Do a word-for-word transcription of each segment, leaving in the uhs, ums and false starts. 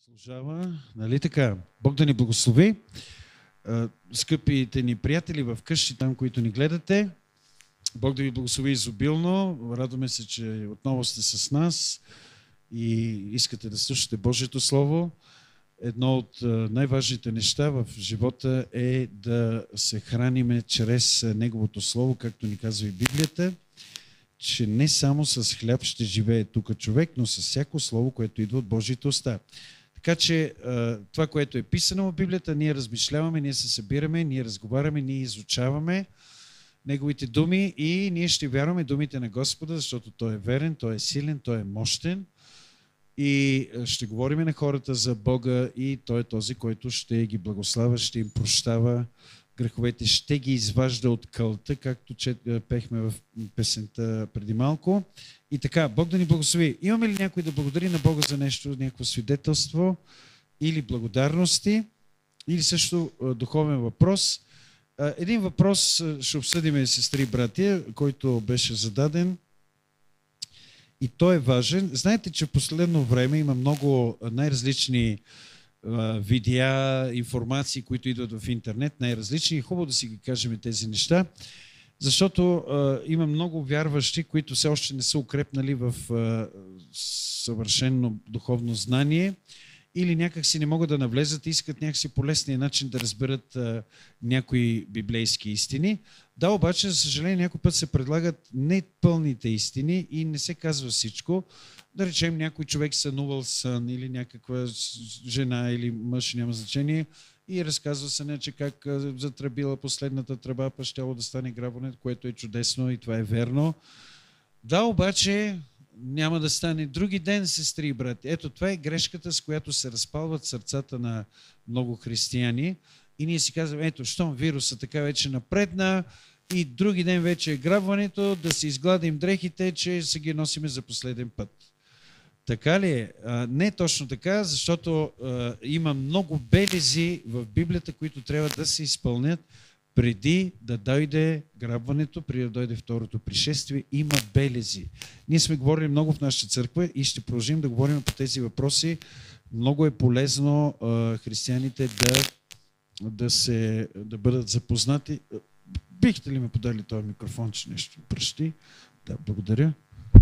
Служава, нали така? Бог да ни благослови. Скъпите ни приятели в къщи, там, които ни гледате, Бог да ви благослови изобилно. Радваме се, че отново сте с нас и искате да слушате Божието Слово. Едно от най-важните неща в живота е да се храниме чрез Неговото Слово, както ни казва и Библията, че не само с хляб ще живее тук човек, но с всяко слово, което идва от Божиите уста. Така че това, което е писано в Библията, ние размишляваме, ние се събираме, ние разговаряме, ние изучаваме Неговите думи и ние ще вярваме думите на Господа, защото Той е верен, Той е силен, Той е мощен. И ще говорим на хората за Бога и Той е този, който ще ги благославя, ще им прощава греховете, ще ги изважда от кълта, както пехме в песента преди малко. И така, Бог да ни благослови. Имаме ли някой да благодари на Бога за нещо, някакво свидетелство или благодарности, или също духовен въпрос? Един въпрос ще обсъдим, сестри и братия, който беше зададен. И той е важен. Знаете, че в последно време има много най-различни видеа, информации, които идват в интернет, най-различни. Хубаво да си ги кажем тези неща, защото а, има много вярващи, които все още не са укрепнали в а, съвършено духовно знание или някак си не могат да навлезат и искат някакси по лесния начин да разберат а, някои библейски истини. Да, обаче, за съжаление, някой път се предлагат непълните истини и не се казва всичко. Да речем, някой човек сънувал сън или някаква жена или мъж, няма значение, и разказва се не, че как затръбила последната тръба, па щяло да стане грабването, което е чудесно и това е верно. Да, обаче няма да стане други ден, сестри и брати. Ето, това е грешката, с която се разпалват сърцата на много християни. И ние си казваме, ето, щом вируса така вече напредна и други ден вече е грабването, да си изгладим дрехите, че се ги носиме за последен път. Така ли е? А, не точно така, защото а, има много белези в Библията, които трябва да се изпълнят преди да дойде грабването, преди да дойде второто пришествие. Има белези. Ние сме говорили много в нашата църква и ще продължим да говорим по тези въпроси. Много е полезно а, християните да, да, се, да бъдат запознати. Бихте ли ме подали този микрофон, че нещо пръщи? Да, благодаря.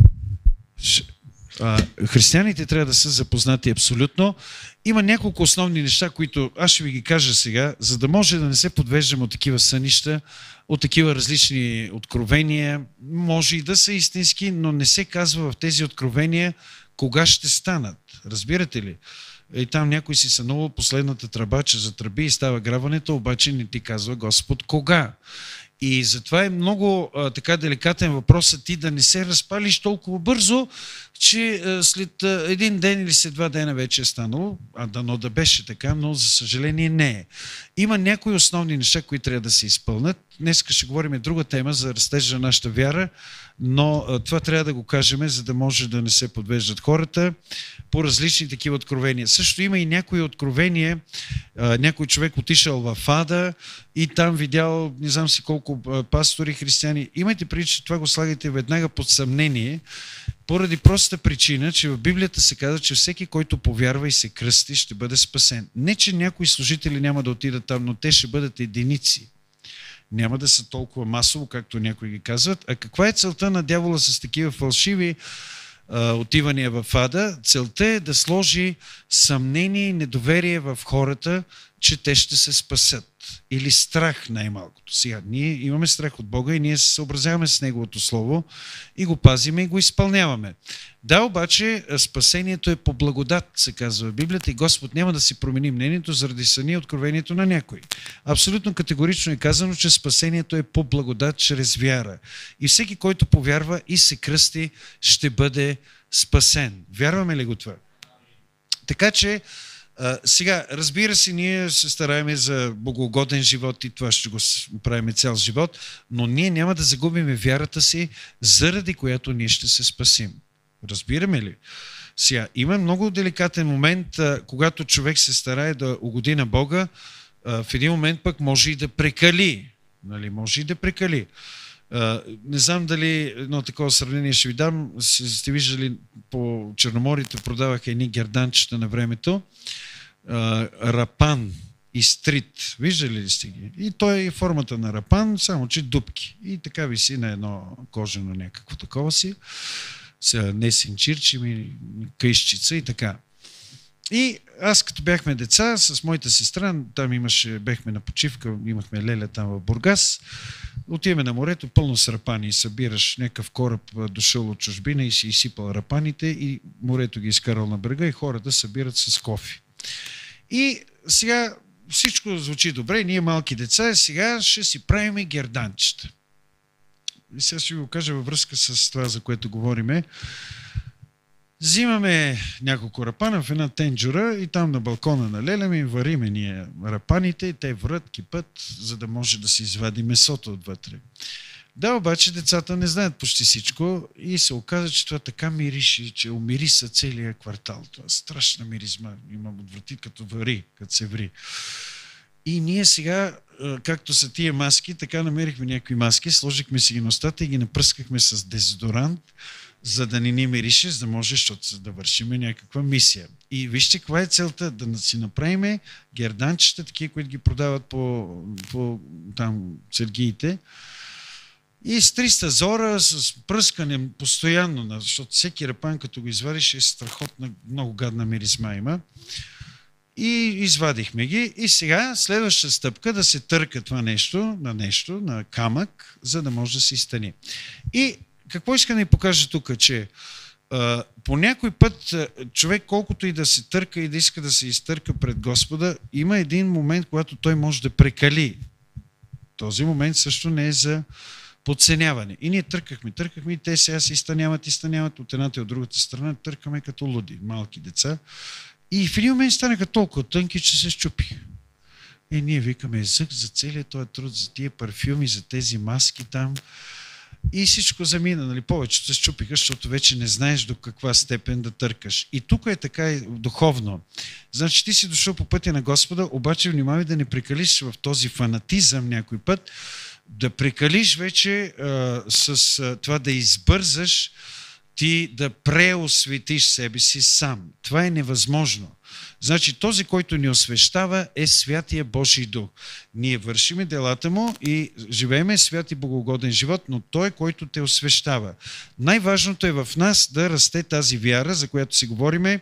А, християните трябва да са запознати абсолютно. Има няколко основни неща, които аз ще ви ги кажа сега, за да може да не се подвеждаме от такива сънища, от такива различни откровения. Може и да са истински, но не се казва в тези откровения кога ще станат. Разбирате ли? И там някой си сънувал последната тръба, че затръби и става грабването, обаче не ти казва Господ кога. И затова е много а, така деликатен въпросът ти да не се разпалиш толкова бързо, че а, след а, един ден или след два дена вече е станало, а дано да беше така, но за съжаление не е. Има някои основни неща, които трябва да се изпълнят. Днес ще говорим друга тема за растежа на нашата вяра, но а, това трябва да го кажем, за да може да не се подвеждат хората по различни такива откровения. Също има и някои откровения, а, някой човек отишъл в ада и там видял, не знам си колко пастори, християни. Имайте предвид, че това го слагайте веднага под съмнение, поради простата причина, че в Библията се казва, че всеки, който повярва и се кръсти, ще бъде спасен. Не, че някои служители няма да отидат там, но те ще бъдат единици. Няма да са толкова масово, както някои ги казват. А каква е целта на дявола с такива фалшиви а, отивания в ада? Целта е да сложи съмнение и недоверие в хората, че те ще се спасят. Или страх най-малкото. Сега, ние имаме страх от Бога и ние се съобразяваме с Неговото Слово и го пазиме и го изпълняваме. Да, обаче спасението е по благодат, се казва в Библията, и Господ няма да си промени мнението заради съня и откровението на някой. Абсолютно категорично е казано, че спасението е по благодат чрез вяра. И всеки, който повярва и се кръсти, ще бъде спасен. Вярваме ли го това? Така че Uh, сега, разбира се, ние се стараем за богоугоден живот и това ще го правим цял живот, но ние няма да загубим вярата си, заради която ние ще се спасим. Разбираме ли? Сега, има много деликатен момент, uh, когато човек се старае да угоди на Бога, uh, в един момент пък може и да прекали. Нали? Може и да прекали. Не знам дали едно такова сравнение ще ви дам. Сте виждали по Черноморието продаваха едни герданчета на времето. Рапан и стрит. Виждали ли сте ги? И той е формата на рапан, само че дупки. И така виси на едно кожено някакво такова си. Сега не синчирчи, ми къищица и така. И аз като бяхме деца, с моята сестра, там имаше, бехме на почивка, имахме леля там в Бургас, отиваме на морето, пълно с рапани и събираш някакъв кораб дошъл от чужбина и си изсипал рапаните и морето ги изкарал на брега и хората събират с кофи. И сега всичко звучи добре, ние малки деца, сега ще си правиме герданчета. И сега ще ви го кажа във връзка с това, за което говориме. Взимаме няколко рапана в една тенджура и там на балкона на леля ми вариме ние рапаните и те врат, кипът, за да може да се извади месото отвътре. Да, обаче децата не знаят почти всичко и се оказа, че това така мирише, че умириса целия квартал. Това е страшна миризма, имам отврати като вари, като се ври. И ние сега, както са тия маски, така намерихме някакви маски, сложихме си ги на устата и ги напръскахме с дезодорант, за да не ни мирише, за да може, защото да вършиме някаква мисия. И вижте каква е целта, да си направиме герданчета, такива, които ги продават по, по там сергиите. И с триста зора, с пръскане постоянно, защото всеки рапан, като го извадиш, е страхотна, много гадна миризма има. И извадихме ги. И сега следваща стъпка да се търка това нещо на нещо, на камък, за да може да се изтъни. И какво иска да ни покаже тук, че а, по някой път човек, колкото и да се търка и да иска да се изтърка пред Господа, има един момент, когато той може да прекали. Този момент също не е за подценяване. И ние търкахме, търкахме и те сега се изтъняват, изтъняват от едната и от другата страна, търкаме като луди, малки деца. И в един момент станаха толкова тънки, че се счупи. И ние викаме езък за целият този труд, за тия парфюми, за тези маски там. И всичко замина, нали, повечето се счупиха, защото вече не знаеш до каква степен да търкаш. И тук е така и духовно. Значи ти си дошъл по пътя на Господа, обаче внимавай да не прекалиш в този фанатизъм някой път, да прекалиш вече а, с а, това да избързаш, ти да преосветиш себе си сам. Това е невъзможно. Значи този, който ни освещава, е Святия Божий Дух. Ние вършиме делата му и живееме свят и богоугоден живот, но той е, който те освещава. Най-важното е в нас да расте тази вяра, за която си говориме,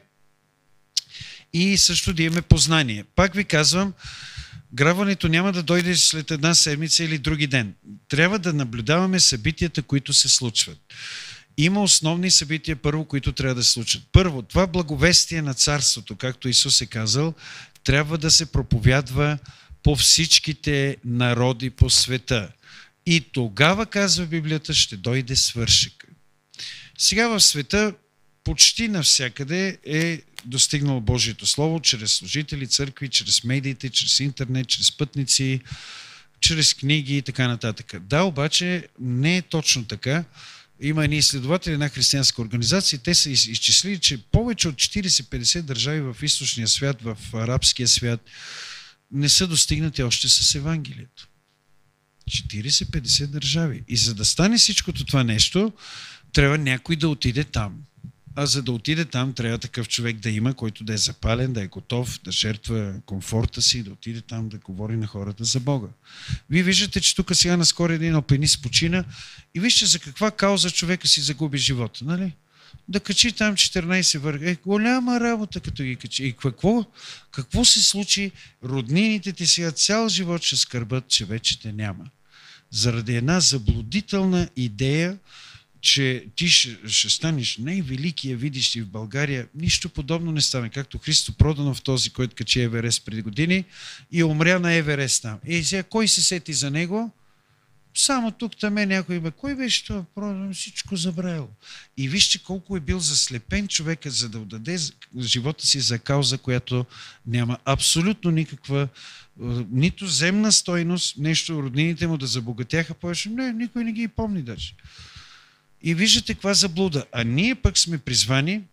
и също да имаме познание. Пак ви казвам, грабването няма да дойде след една седмица или други ден. Трябва да наблюдаваме събитията, които се случват. Има основни събития, първо, които трябва да се случат. Първо, това благовестие на царството, както Исус е казал, трябва да се проповядва по всичките народи по света. И тогава, казва Библията, ще дойде свършек. Сега в света почти навсякъде е достигнало Божието Слово, чрез служители, църкви, чрез медиите, чрез интернет, чрез пътници, чрез книги и така нататък. Да, обаче не е точно така. Има едни изследователи на християнска организация, те са изчислили, че повече от четирийсет-петдесет държави в източния свят, в арабския свят, не са достигнати още с Евангелието. четирийсет-петдесет държави. И за да стане всичкото това нещо, трябва някой да отиде там. А за да отиде там, трябва такъв човек да има, който да е запален, да е готов, да жертва комфорта си, да отиде там да говори на хората за Бога. Вие виждате, че тук сега наскоро един алпинист почина и вижте за каква кауза човека си загуби живота, нали? Да качи там четиринайсет върха. Е, голяма работа, като ги качи. И какво, какво се случи? Роднините ти сега цял живот ще скърбят, че вече те няма. Заради една заблудителна идея, че ти ще, ще станеш най-великия видещи в България, нищо подобно не стане. Както Христо Проданов, този, който качи Еверест преди години и умря на Еверест там. И сега кой се сети за него? Само тук там е някой, бе, кой беше това? Проданов, всичко забравил. И вижте колко е бил заслепен човека, за да отдаде живота си за кауза, която няма абсолютно никаква нито земна стойност, нещо роднините му да забогатяха повече. Не, никой не ги помни даже. И виждате каква заблуда. А ние пък сме призвани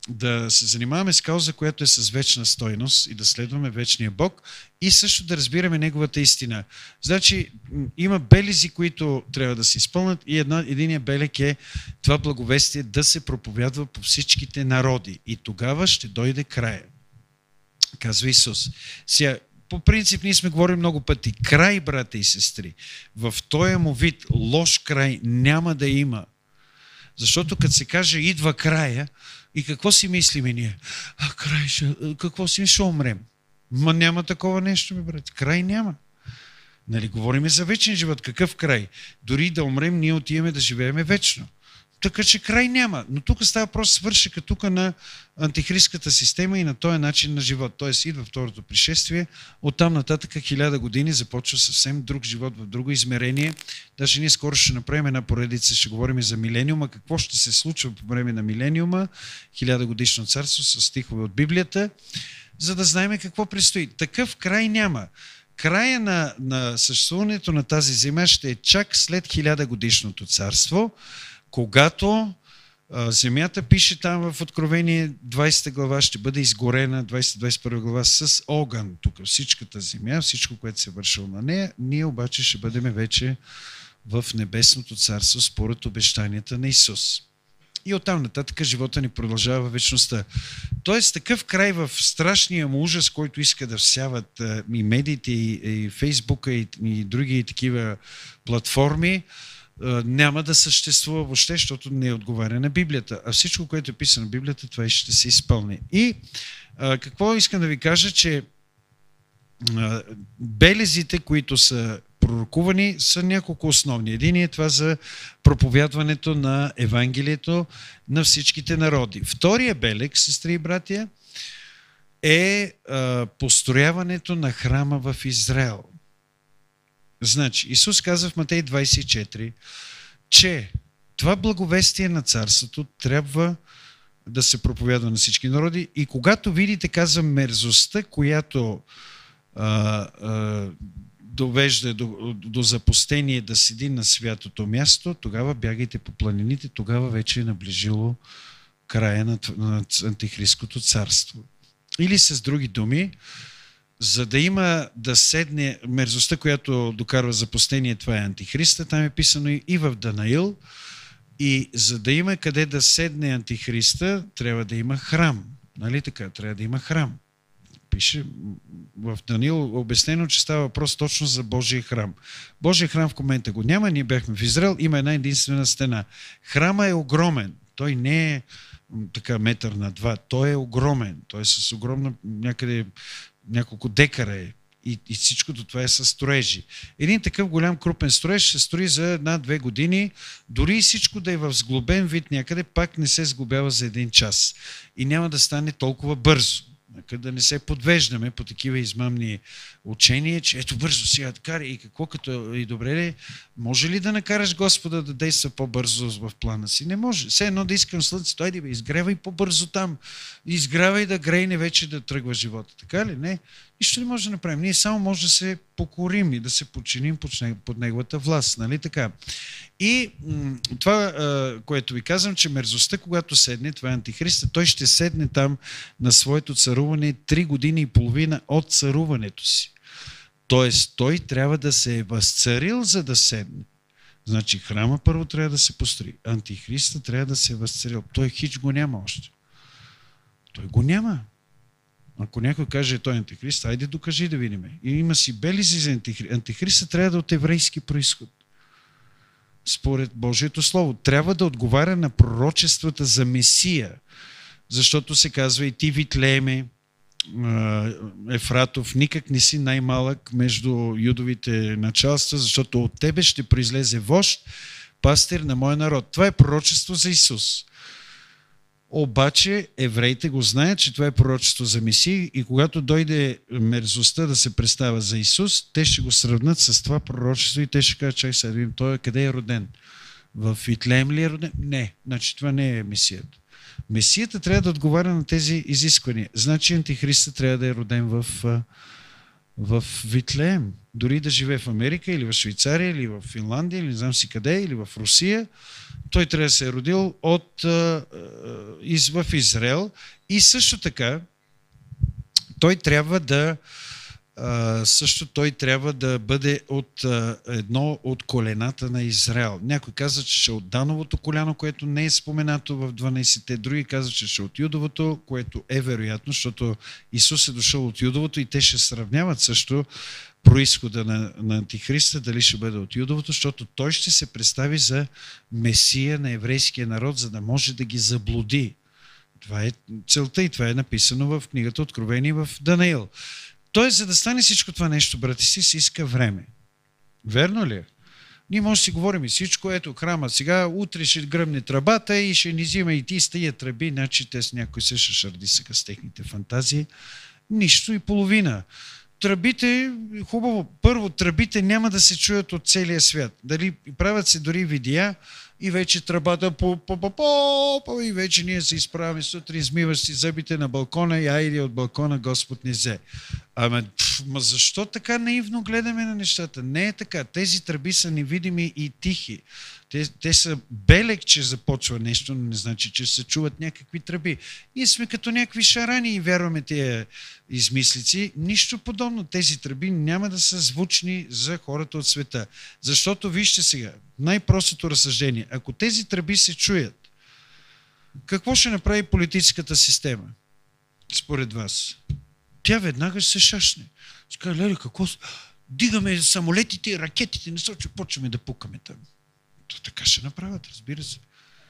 да се занимаваме с кауза, която е с вечна стойност и да следваме вечния Бог и също да разбираме Неговата истина. Значи има белези, които трябва да се изпълнят и една, единия белег е това благовестие да се проповядва по всичките народи и тогава ще дойде края. Казва Исус. Сега, по принцип, ние сме говорили много пъти. Край, брата и сестри, в този му вид лош край няма да има. Защото като се каже идва края, и какво си мислиме ние? А, край, ще, какво си ще умрем? Ма няма такова нещо, бе, брат. Край няма. Нали, говориме за вечен живот. Какъв край? Дори да умрем, ние отиваме да живееме вечно. Така че край няма. Но тук става просто свършека тук на антихристската система и на този начин на живот. Тоест идва второто пришествие, оттам нататък хиляда години започва съвсем друг живот в друго измерение. Даже ние скоро ще направим една поредица, ще говорим за милениума, какво ще се случва по време на милениума, хиляда годишно царство с стихове от Библията, за да знаем какво предстои. Такъв край няма. Края на, на съществуването на тази земя ще е чак след хиляда годишното царство, когато а, земята, пише там в Откровение двайсета глава, ще бъде изгорена, двайсета двайсет и първа глава, с огън. Тук всичката земя, всичко, което се е вършило на нея, ние обаче ще бъдем вече в небесното царство според обещанията на Исус. И оттам нататък живота ни продължава във вечността. Тоест такъв край в страшния му ужас, който иска да всяват а, и медиите, и, и Фейсбука, и, и други такива платформи, няма да съществува въобще, защото не отговаря на Библията. А всичко, което е писано в Библията, това и ще се изпълни. И а, какво искам да ви кажа, че а, белезите, които са пророкувани, са няколко основни. Един е това за проповядването на Евангелието на всичките народи. Втория белег, сестри и братия, е а, построяването на храма в Израел. Значи, Исус казва в Матей двайсет и четири, че това благовестие на царството трябва да се проповядва на всички народи и когато видите, казва, мерзостта, която а, а, довежда до, до запустение да седи на святото място, тогава бягайте по планините, тогава вече е наближило края на, на антихристското царство. Или с други думи, за да има да седне мерзостта, която докарва запустение, това е антихриста, там е писано и в Данаил, и за да има къде да седне антихриста, трябва да има храм. Нали така? Трябва да има храм. Пише в Даниил обяснено, че става въпрос точно за Божия храм. Божия храм в момента го няма, ние бяхме в Израел, има една единствена стена. Храма е огромен, той не е така метър на два, той е огромен, той е с огромна някъде няколко декара е. И, и всичкото това е с строежи. Един такъв голям крупен строеж се строи за една-две години, дори и всичко да е в сглобен вид някъде, пак не се сглобява за един час. И няма да стане толкова бързо. Да не се подвеждаме по такива измамни учения, че ето бързо сега да кара и какво като и добре ли, може ли да накараш Господа да действа по-бързо в плана си? Не може. Все едно да искам слънцето, айде бе, изгревай по-бързо там, изгревай да грейне вече да тръгва живота. Така ли? Не. Нищо не може да направим. Ние само може да се покорим и да се подчиним под неговата власт. Нали така? И м- това, което ви казвам, че мерзостта, когато седне, това е антихриста, той ще седне там на своето царуване три години и половина от царуването си. Тоест, той трябва да се е възцарил, за да седне. Значи, храма първо трябва да се построи. Антихриста трябва да се е възцарил. Той хич го няма още. Той го няма. Ако някой каже, той е антихрист, айде докажи да видим. И има си белези за антихрист. Антихриста трябва да е от еврейски произход. Според Божието Слово. Трябва да отговаря на пророчествата за Месия. Защото се казва и ти, Витлееме, Ефратов, никак не си най-малък между юдовите началства, защото от тебе ще произлезе вожд, пастир на моя народ. Това е пророчество за Исус. Обаче евреите го знаят, че това е пророчество за Месия и когато дойде мерзостта да се представя за Исус, те ще го сравнат с това пророчество и те ще кажат, чай сега видим, той къде е роден? В Витлеем ли е роден? Не, значи това не е Месията. Месията трябва да отговаря на тези изисквания. Значи антихриста трябва да е роден в, в Витлеем. Дори да живее в Америка или в Швейцария или в Финландия или не знам си къде, или в Русия, той трябва да се е родил от, а, из, в Израел и също така той трябва да Uh, също той трябва да бъде от uh, едно от колената на Израел. Някой каза, че ще е от Дановото коляно, което не е споменато в дванайсетте, други казват, че ще е от Юдовото, което е вероятно, защото Исус е дошъл от Юдовото и те ще сравняват също произхода на, на Антихриста, дали ще бъде от Юдовото, защото той ще се представи за Месия на еврейския народ, за да може да ги заблуди. Това е целта и това е написано в книгата Откровение в Данаил. Тоест, за да стане всичко това нещо, брати си, се иска време. Верно ли? Ние може да си говорим и всичко, ето храма, сега утре ще гръмне тръбата и ще ни взима и ти с тия тръби, значи те с някой се ще шарди сега с техните фантазии. Нищо и половина. Тръбите, хубаво, първо, тръбите няма да се чуят от целия свят. Дали правят се дори видеа и вече тръбата по по по по и вече ние се изправяме сутрин, измиваш си зъбите на балкона и айде от балкона Господ ни взе. Ама, пф, ма защо така наивно гледаме на нещата? Не е така. Тези тръби са невидими и тихи. Те, те са белег, че започва нещо, но не значи, че се чуват някакви тръби. Ние сме като някакви шарани и вярваме тия измислици. Нищо подобно. Тези тръби няма да са звучни за хората от света. Защото вижте сега, най-простото разсъждение. Ако тези тръби се чуят, какво ще направи политическата система? Според вас. Тя веднага ще се шашне. Ще каже, леле, какво? Дигаме самолетите и ракетите, не се почваме да пукаме там. То така ще направят, разбира се.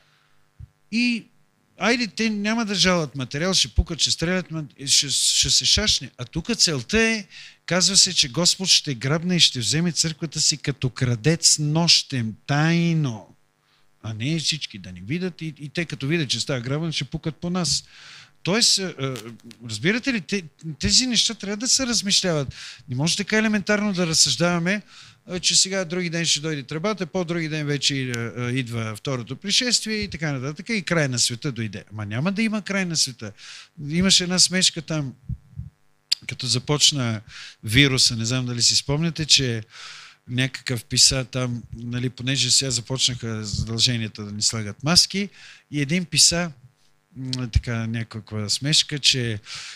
И айде, те няма да жалят материал, ще пукат, ще стрелят, ще, ще се шашне. А тук целта е, казва се, че Господ ще грабне и ще вземе църквата си като крадец нощем, тайно. А не всички да ни видят и, и те като видят, че става грабен, ще пукат по нас. Тоест, разбирате ли, тези неща трябва да се размишляват. Не може така елементарно да разсъждаваме, че сега други ден ще дойде тръбата, по-други ден вече идва второто пришествие и така нататък и край на света дойде. Ама няма да има край на света. Имаше една смешка там, като започна вируса, не знам дали си спомняте, че някакъв писа там, нали, понеже сега започнаха задълженията да ни слагат маски и един писа така някаква смешка, че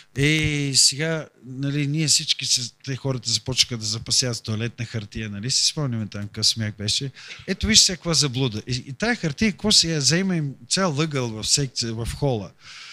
е, сега, нали, ние всички, те хората започнаха да запасяват тоалетна хартия, нали, си спомняме там какъв смях беше. Ето виж сега каква заблуда. И, и тая хартия, какво се я взема им цял лъгъл в секция, в хола.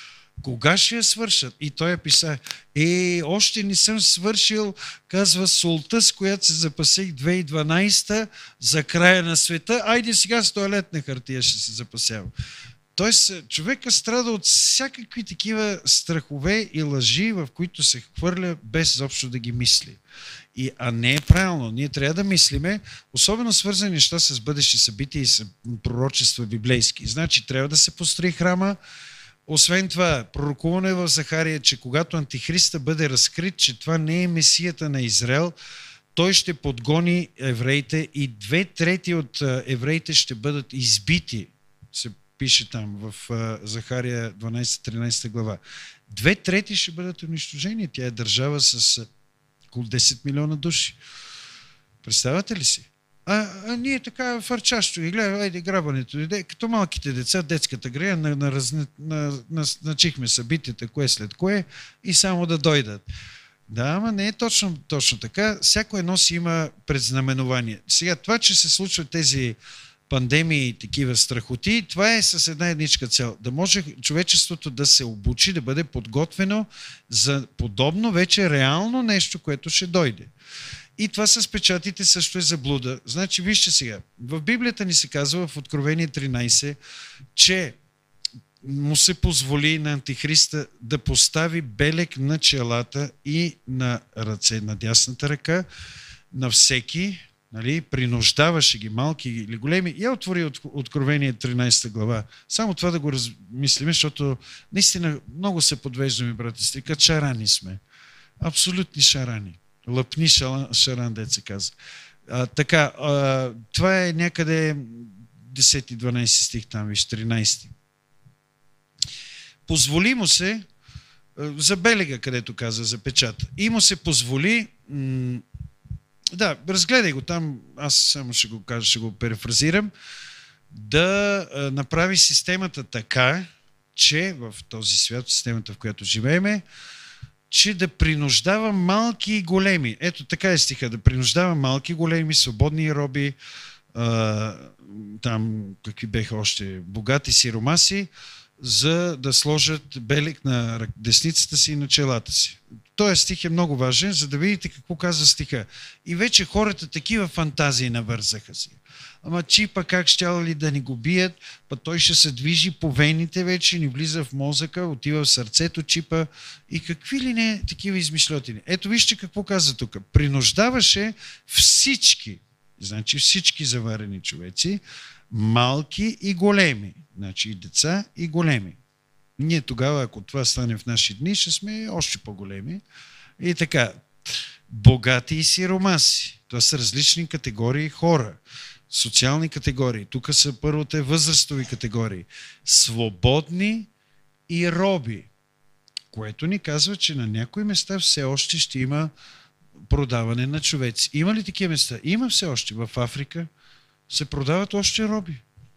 Кога ще я свършат? И той я писа, е, още не съм свършил, казва, солта, с която се запасих две хиляди и дванайсета за края на света, айде сега с тоалетна хартия ще се запасявам. Тоест, човека страда от всякакви такива страхове и лъжи, в които се хвърля без изобщо да ги мисли. И, а не е правилно. Ние трябва да мислиме, особено свързани неща с бъдещи събития и с пророчества библейски. Значи, трябва да се построи храма. Освен това, пророкуване в Захария, че когато Антихриста бъде разкрит, че това не е Месията на Израел, той ще подгони евреите и две трети от евреите ще бъдат избити. Се пише там в Захария дванайсета-тринайсета глава. Две трети ще бъдат унищожени. Тя е държава с около десет милиона души. Представяте ли си? А, а ние така фърчащо и гледа, айде грабането дойде, като малките деца, детската грея, на, на, на, на, на, начихме събитията, кое след кое и само да дойдат. Да, ама не е точно, точно така. Всяко едно си има предзнаменование. Сега, това, че се случват тези пандемии и такива страхоти, това е с една едничка цел. Да може човечеството да се обучи, да бъде подготвено за подобно вече реално нещо, което ще дойде. И това с печатите също е заблуда. Значи, вижте сега, в Библията ни се казва в Откровение тринайсет, че му се позволи на Антихриста да постави белег на челата и на ръце, на дясната ръка, на всеки, нали, принуждаваше ги, малки или големи. Я отвори от Откровение тринайсета глава. Само това да го размислим, защото наистина много се подвеждаме, брати сестри, като шарани сме. Абсолютни шарани. Лъпни шаран, дет се казва. А, така, а, това е някъде десети-дванайсети стих, там виж, тринайсети. Позволи му се За белега, където каза, за печата. И му се позволи, м- да, разгледай го там, аз само ще го кажа, ще го перефразирам, да а, направи системата така, че в този свят, системата, в която живееме, че да принуждава малки и големи. Ето така е стиха, да принуждава малки, големи, свободни роби, а, там какви беха още, богати сиромаси, за да сложат белег на десницата си и на челата си. Този стих е много важен, за да видите какво казва стиха. И вече хората такива фантазии навързаха си. Ама чипа как щяла ли да ни го бият, па той ще се движи по вените вече, ни влиза в мозъка, отива в сърцето чипа и какви ли не такива измишлетини. Ето вижте какво каза тук. Принуждаваше всички, значи всички заварени човеци, малки и големи. Значи и деца, и големи. Ние тогава, ако това стане в наши дни, ще сме още по-големи. И така, богати и сиромаси. Това са различни категории хора. Социални категории. Тук са първите възрастови категории. Свободни и роби. Което ни казва, че на някои места все още ще има продаване на човеци. Има ли такива места? Има все още. В Африка се продават още роби.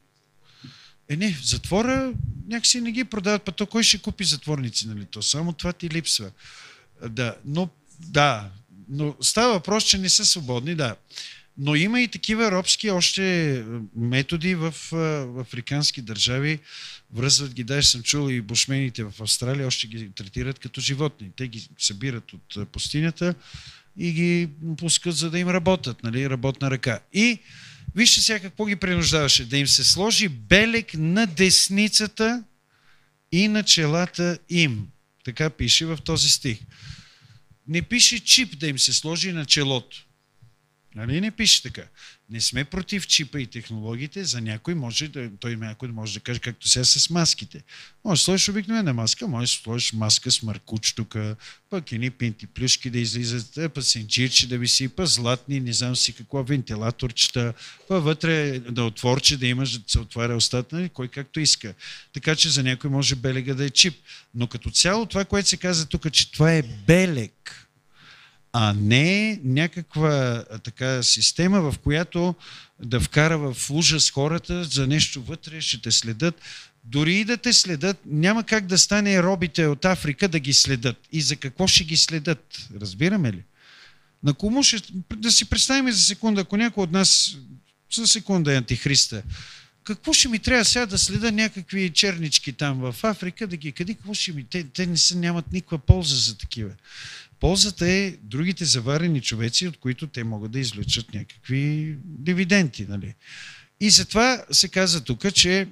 Е, не, в затвора някакси не ги продават, па то кой ще купи затворници, нали? То само това ти липсва. Да, но, да, но става въпрос, че не са свободни, да. Но има и такива робски още методи в, в африкански държави. Връзват ги, даже съм чул и бушмените в Австралия, още ги третират като животни. Те ги събират от пустинята и ги пускат, за да им работят, нали? Работна ръка. И вижте сега какво ги принуждаваше. Да им се сложи белег на десницата и на челата им. Така пише в този стих. Не пише чип да им се сложи на челото. Нали не пише така? Не сме против чипа и технологиите. За някой може да, той някой може да каже, както сега с маските. Може да сложиш обикновена маска, може да сложиш маска с маркуч тук, пък едни пинти плюшки да излизат, пасенджирче да виси, па златни, не знам си какво, вентилаторчета, па вътре да отворче да имаш, да се отваря устата, нали? Кой както иска. Така че за някой може белега да е чип. Но като цяло това, което се каза тук, че това е белег, а не някаква така система, в която да вкара в ужас хората за нещо вътре, ще те следят. Дори и да те следят, няма как да стане робите от Африка да ги следят. И за какво ще ги следят? Разбираме ли? На кому ще... Да си представим за секунда, ако някой от нас за секунда е антихриста, какво ще ми трябва сега да следа някакви чернички там в Африка, да ги къде, какво ще ми... Те, те не са, нямат никаква полза за такива. Ползата е другите заварени човеци, от които те могат да извлечат някакви дивиденти. Нали? И затова се каза тук, че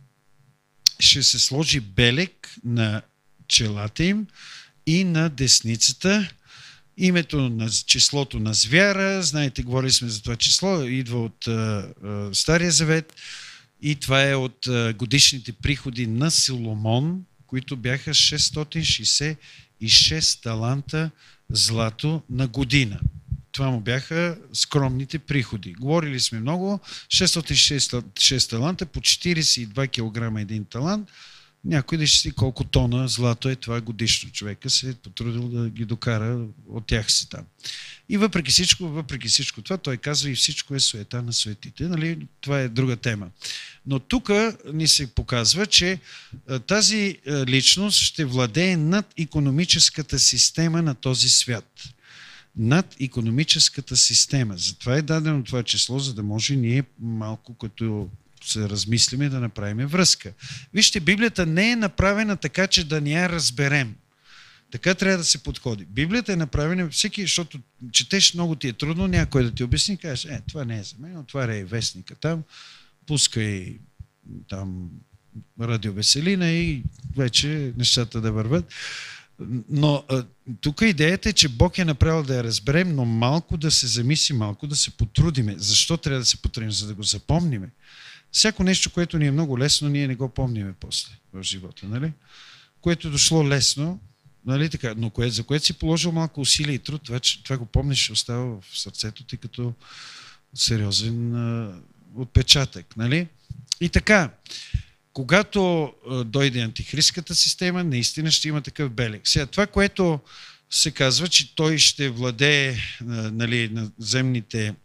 ще се сложи белег на челата им и на десницата. Името на числото на звяра, знаете, говорили сме за това число, идва от а, а, Стария Завет и това е от а, годишните приходи на Соломон, които бяха шестстотин шейсет и шест таланта злато на година. Това му бяха скромните приходи. Говорили сме много, шестстотин шейсет и шест таланта, по четирийсет и два килограма един талант. Някой да ще си колко тона злато е това годишно. Човека се е потрудил да ги докара от тях си там. И въпреки всичко, въпреки всичко това, той казва и всичко е суета на суетите. Нали? Това е друга тема. Но тук ни се показва, че тази личност ще владее над икономическата система на този свят. Над икономическата система. Затова е дадено това число, за да може ние малко като се размислиме да направим връзка. Вижте, Библията не е направена така, че да ни я разберем. Така трябва да се подходи. Библията е направена всеки, защото четеш много ти е трудно, някой да ти обясни, кажеш, е, това не е за мен, отваряй вестника там, пускай там радиовеселина и вече нещата да върват. Но тук идеята е, че Бог е направил да я разберем, но малко да се замисли, малко да се потрудиме. Защо трябва да се потрудим? За да го запомниме. Всяко нещо, което ни е много лесно, ние не го помниме после в живота, нали? Което е дошло лесно, нали така, но кое, за което си положил малко усилие и труд, това, това го помниш, ще остава в сърцето ти като сериозен а, отпечатък, нали? И така, когато а, дойде антихристската система, наистина ще има такъв белег. Сега, това, което се казва, че той ще владее а, нали, на земните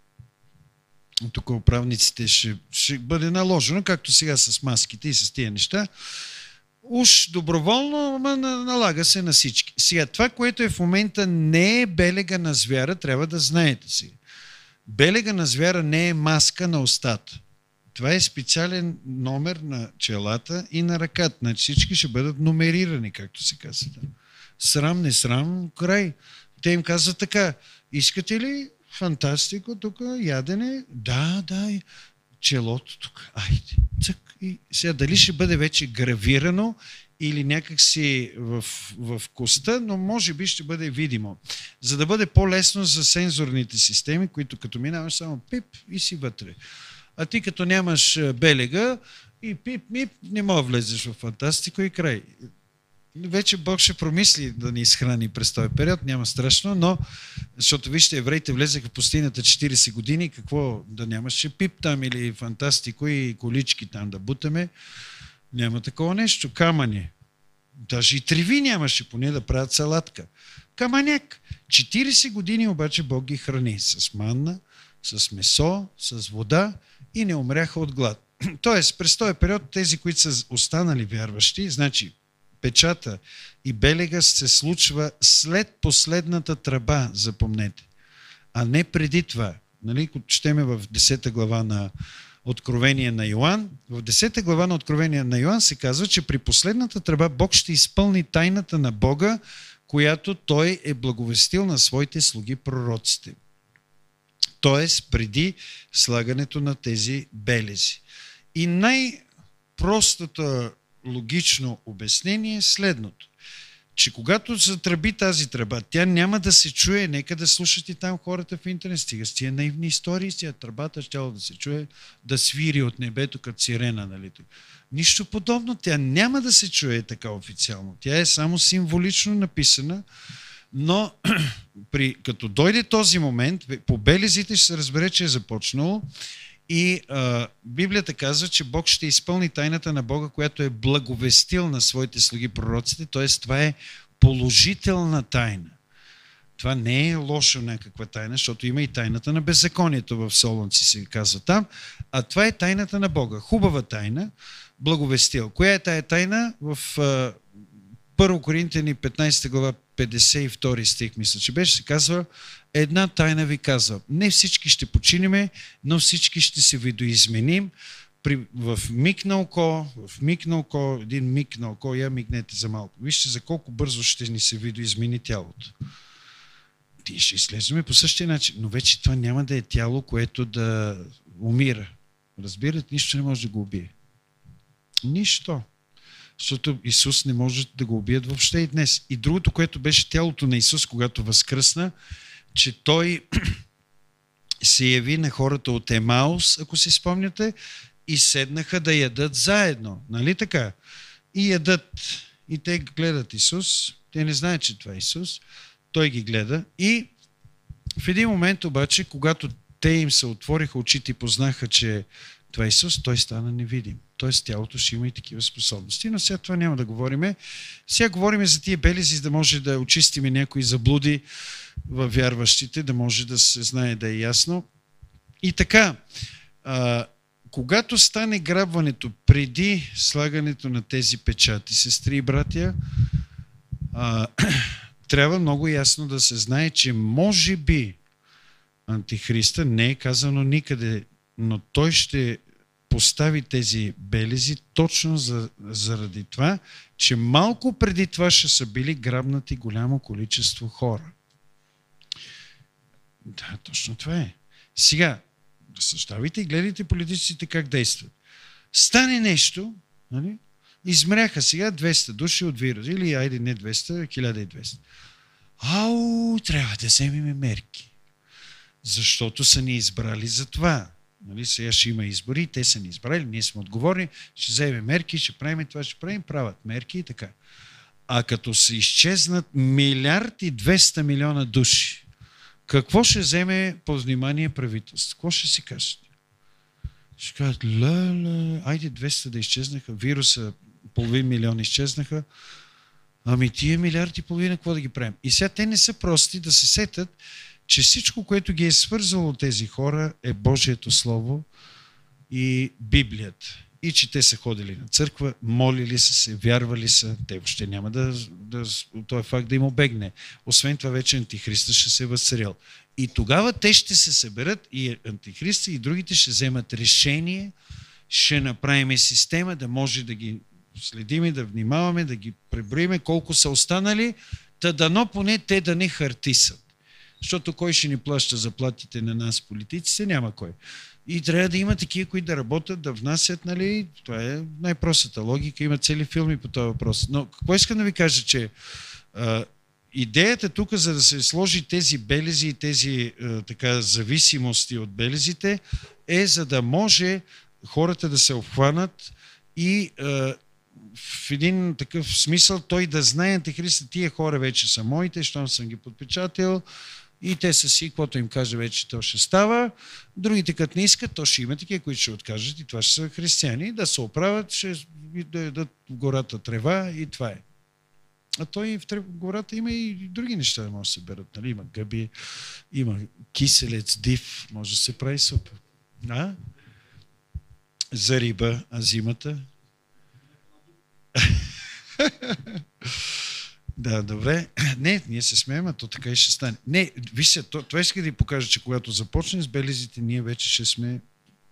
тук управниците, ще, ще бъде наложено, както сега с маските и с тия неща, уж доброволно, ама налага се на всички. Сега, това, което е в момента не е белега на звяра, трябва да знаете сега. Белега на звяра не е маска на устата. Това е специален номер на челата и на ръката. Значи всички ще бъдат номерирани, както се казва. Срам, не срам, край. Те им казват така: искате ли фантастико тук, ядене? Да, да, челото тук. Айде, цък. И сега дали ще бъде вече гравирано или някакси в, в коста, но може би ще бъде видимо. За да бъде по-лесно за сензорните системи, които като минаваш само пип и си вътре. А ти като нямаш белега и пип-мип, не мога влезеш в фантастико и край. Вече Бог ще промисли да ни изхрани през този период, няма страшно, но защото вижте, евреите влезаха в пустинята четирийсет години, какво да нямаше пип там или фантастико и колички там да бутаме. Няма такова нещо. Камъни. Даже и треви нямаше, поне да правят салатка. Камъняк. четирийсет години обаче Бог ги храни с манна, с месо, с вода и не умряха от глад. Тоест, през този период тези, които са останали вярващи, значи печата и белега се случва след последната тръба, запомнете, а не преди това. Нали, четеме в десета глава на Откровение на Йоан. В десета глава на Откровение на Йоан се казва, че при последната тръба Бог ще изпълни тайната на Бога, която Той е благовестил на своите слуги пророците. Тоест, преди слагането на тези белези. И най-простата логично обяснение е следното, че когато затръби тази тръба, тя няма да се чуе, нека да слушат и там хората в интернет, стига с тия наивни истории, с тия тръбата щяло да се чуе, да свири от небето като сирена, нали? Нищо подобно, тя няма да се чуе така официално, тя е само символично написана, но при, като дойде този момент, по белезите ще се разбере, че е започнало. И а, Библията казва, че Бог ще изпълни тайната на Бога, която е благовестил на своите слуги пророците, т.е. това е положителна тайна. Това не е лошо някаква тайна, защото има и тайната на беззаконието в Солунци се казва там, а това е тайната на Бога. Хубава тайна, благовестил. Коя е тая тайна? В а, първо Коринтияни петнайсета глава петдесет и втори стих, мисля, че беше, се казва: една тайна ви казва, не всички ще починиме, но всички ще се видоизменим при, в миг на око, в миг на око, един миг на око, я мигнете за малко. Вижте за колко бързо ще ни се видоизмени тялото. Ние ще изследваме по същия начин, но вече това няма да е тяло, което да умира. Разбирате, нищо не може да го убие. Нищо. Защото Исус не може да го убият въобще и днес. И другото, което беше тялото на Исус, когато възкръсна, че Той се яви на хората от Емаус, ако си спомняте, и седнаха да ядат заедно. Нали така? И ядат. И те гледат Исус. Те не знаят, че това е Исус. Той ги гледа. И в един момент обаче, когато те им се отвориха очите и познаха, че това е Исус, Той стана невидим. Тоест тялото ще има и такива способности. Но сега това няма да говориме. Сега говорим за тия белези, за да може да очистим някои заблуди във вярващите, да може да се знае, да е ясно. И така, а, когато стане грабването преди слагането на тези печати, сестри и братя, а, трябва много ясно да се знае, че може би Антихриста, не е казано никъде, но той ще постави тези белези точно за, заради това, че малко преди това ще са били грабнати голямо количество хора. Да, точно това е. Сега, разсъждавайте и гледайте политиците как действат. Стане нещо, нали? Измряха сега двеста души от вирус, или айде не двеста, хиляда и двеста. Ау, трябва да вземем мерки. Защото са ни избрали за това. Нали, сега ще има избори, те са ни избрали, ние сме отговорни, ще вземем мерки, ще правим това, ще правим, правят мерки и така. А като се изчезнат милиард и двеста милиона души, какво ще вземе по внимание правителство? Какво ще си кажете? Ще кажат, леле, айде двеста да изчезнаха, вируса половин милион изчезнаха, ами тия милиарди и половина, какво да ги правим? И сега те не са прости да се сетят, че всичко, което ги е свързало тези хора, е Божието Слово и Библията. И че те са ходили на църква, молили са се, вярвали са, те въобще няма да, да този факт да им обегне. Освен това вече Антихриста ще се е възцарял. И тогава те ще се съберат и Антихриста и другите ще вземат решение, ще направим система да може да ги следиме, да внимаваме, да ги преброиме колко са останали, та дано поне те да не хартисат. Защото кой ще ни плаща заплатите на нас, политиците? Няма кой. И трябва да има такива, които да работят, да внасят, нали? Това е най-простата логика. Има цели филми по този въпрос. Но какво искам да ви кажа, че а, идеята тук, за да се сложи тези белези и тези а, така, зависимости от белезите, е за да може хората да се обхванат и а, в един такъв смисъл той да знае, Антихриста, тия хора вече са моите, щом съм ги подпечатал, и те са си, каквото им каже вече, то ще става. Другите, като не искат, то ще има такива, които ще откажат и това ще са християни. Да се оправят, ще да ядат в гората трева и това е. А той и в гората има и други неща, да може да се берат. Нали? Има гъби, има киселец, див, може да се прави супа. А? За риба, а зимата? Да, добре. Не, ние се смеем, а то така и ще стане. Не, вижте, това иска да ви покажа, че когато започне с белезите, ние вече ще сме...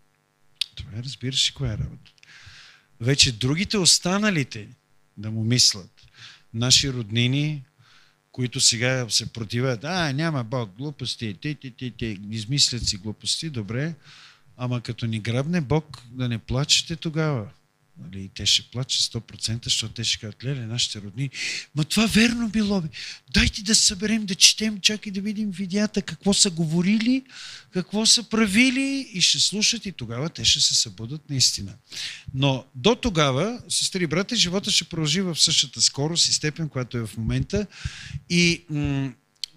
Това е, разбираш ли, коя е работа. Вече другите останалите да му мислят. Наши роднини, които сега се противят, а, няма Бог, глупости, те, те, те, те, измислят си глупости, добре, ама като ни грабне Бог, да не плачете тогава. И те ще плачат сто процента, защото те ще кажат, леле, нашите родни. Ма това верно било. Бе. Дайте да съберем, да четем, чакай да видим видеята, какво са говорили, какво са правили и ще слушат и тогава те ще се събудат наистина. Но до тогава, сестри и брати, живота ще продължи в същата скорост и степен, която е в момента и м-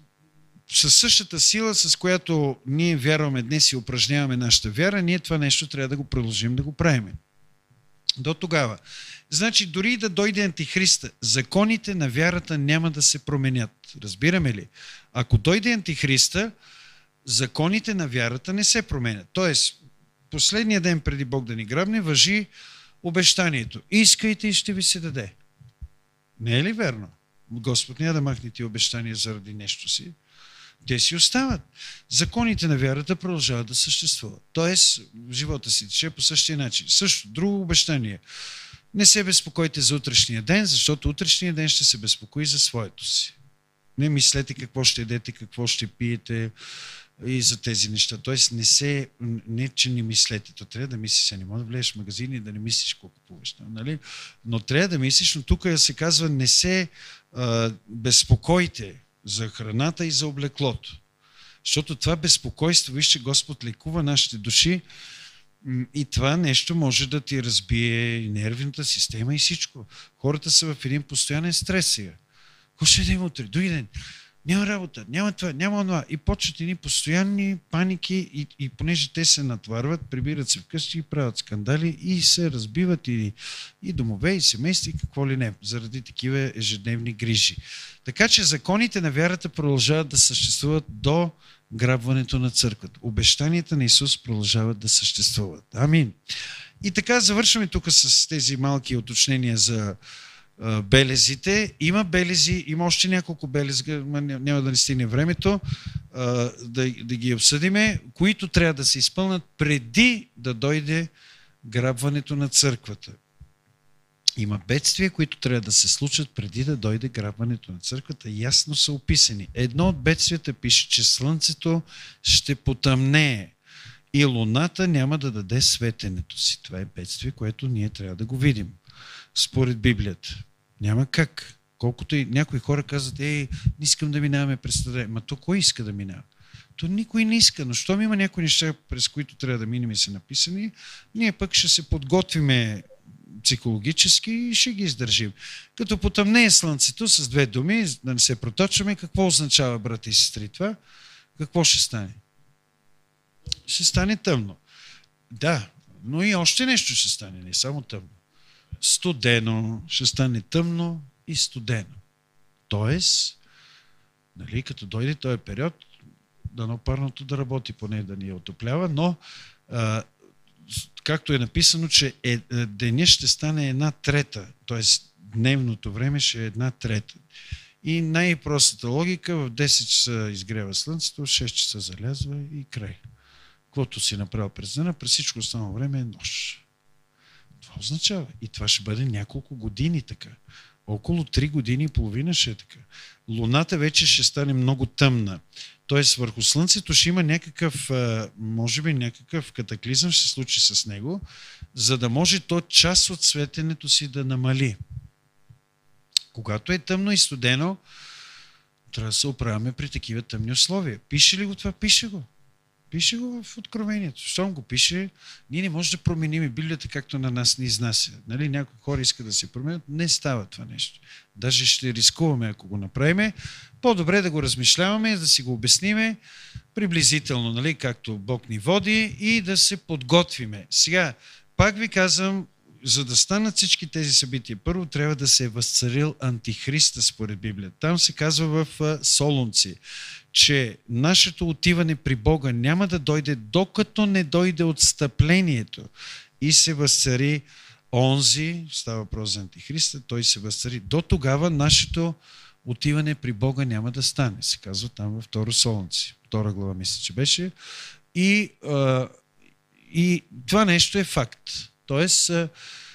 със същата сила, с която ние вярваме днес и упражняваме нашата вяра, ние това нещо трябва да го продължим да го правим. До тогава. Значи, дори да дойде Антихриста, законите на вярата няма да се променят. Разбираме ли? Ако дойде Антихриста, законите на вярата не се променят. Тоест, последния ден преди Бог да ни грабне, важи обещанието. Искайте и ще ви се даде. Не е ли верно? Господ няма да махне ти обещания заради нещо си. Те си остават. Законите на вярата продължават да съществуват. Тоест, живота си тече по същия начин. Също, друго обещание. Не се безпокойте за утрешния ден, защото утрешния ден ще се безпокои за своето си. Не мислете какво ще едете, какво ще пиете и за тези неща. Тоест, не се, не че не мислете. То трябва да мислиш, а не може да влезеш в магазини и да не мислиш колко купуваш. Нали? Но трябва да мислиш, но тук се казва, не се а, безпокойте за храната и за облеклото. Защото това безпокойство, вижте, Господ лекува нашите души и това нещо може да ти разбие и нервната система и всичко. Хората са в един постоянен стрес сега. Какво ще да има утре? Други ден. Няма работа, няма това, няма това. И почват едни постоянни паники и, и понеже те се натварват, прибират се вкъщи и правят скандали и се разбиват и, и домове, и семейства, и какво ли не, заради такива ежедневни грижи. Така че законите на вярата продължават да съществуват до грабването на църквата. Обещанията на Исус продължават да съществуват. Амин. И така завършваме тук с тези малки уточнения за белезите. Има белези, има още няколко белези, няма да не стигне времето да, да ги обсъдиме, които трябва да се изпълнят преди да дойде грабването на църквата. Има бедствия, които трябва да се случат преди да дойде грабването на църквата. Ясно са описани. Едно от бедствията пише, че слънцето ще потъмнее и луната няма да даде светенето си. Това е бедствие, което ние трябва да го видим. Според Библията. Няма как. Колкото и някои хора казват, ей, не искам да минаваме през това. Ма то кой иска да минава? То никой не иска, но щом има някои неща, през които трябва да минем и са написани, ние пък ще се подготвиме психологически и ще ги издържим. Като потъмнее слънцето с две думи, да не се проточваме, какво означава, брата и сестри, това? Какво ще стане? Ще стане тъмно. Да, Но и още нещо ще стане, не само тъмно. Студено, ще стане тъмно и студено. Тоест, нали, като дойде този период, дано парното да работи, поне да ни отоплява, но а, както е написано, че е, деня ще стане една трета, т.е. дневното време ще е една трета. И най-простата логика, в десет часа изгрева слънцето, в шест часа залязва и край. Каквото си направил през деня, през всичко останало време е нощ. Това означава. И това ще бъде няколко години така. Около три години и половина ще е така. Луната вече ще стане много тъмна. Тоест върху Слънцето ще има някакъв, може би някакъв катаклизъм ще се случи с него, за да може то част от светенето си да намали. Когато е тъмно и студено, трябва да се оправяме при такива тъмни условия. Пише ли го това? Пише го. Пише го в Откровението. Щом го пише, ние не можем да променим Библията, както на нас не изнася. Нали? Някои хора искат да се променят. Не става това нещо. Даже ще рискуваме, ако го направим. По-добре да го размишляваме, да си го обясниме приблизително, нали? Както Бог ни води и да се подготвиме. Сега, пак ви казвам, за да станат всички тези събития, първо трябва да се е възцарил антихриста според Библията. Там се казва в Солунци, че нашето отиване при Бога няма да дойде, докато не дойде отстъплението и се възцари онзи, става въпрос за антихриста, той се възцари. До тогава нашето отиване при Бога няма да стане, се казва там във второ Солунци. Втора глава мисля, че беше. И, а, и това нещо е факт. Тоест, а,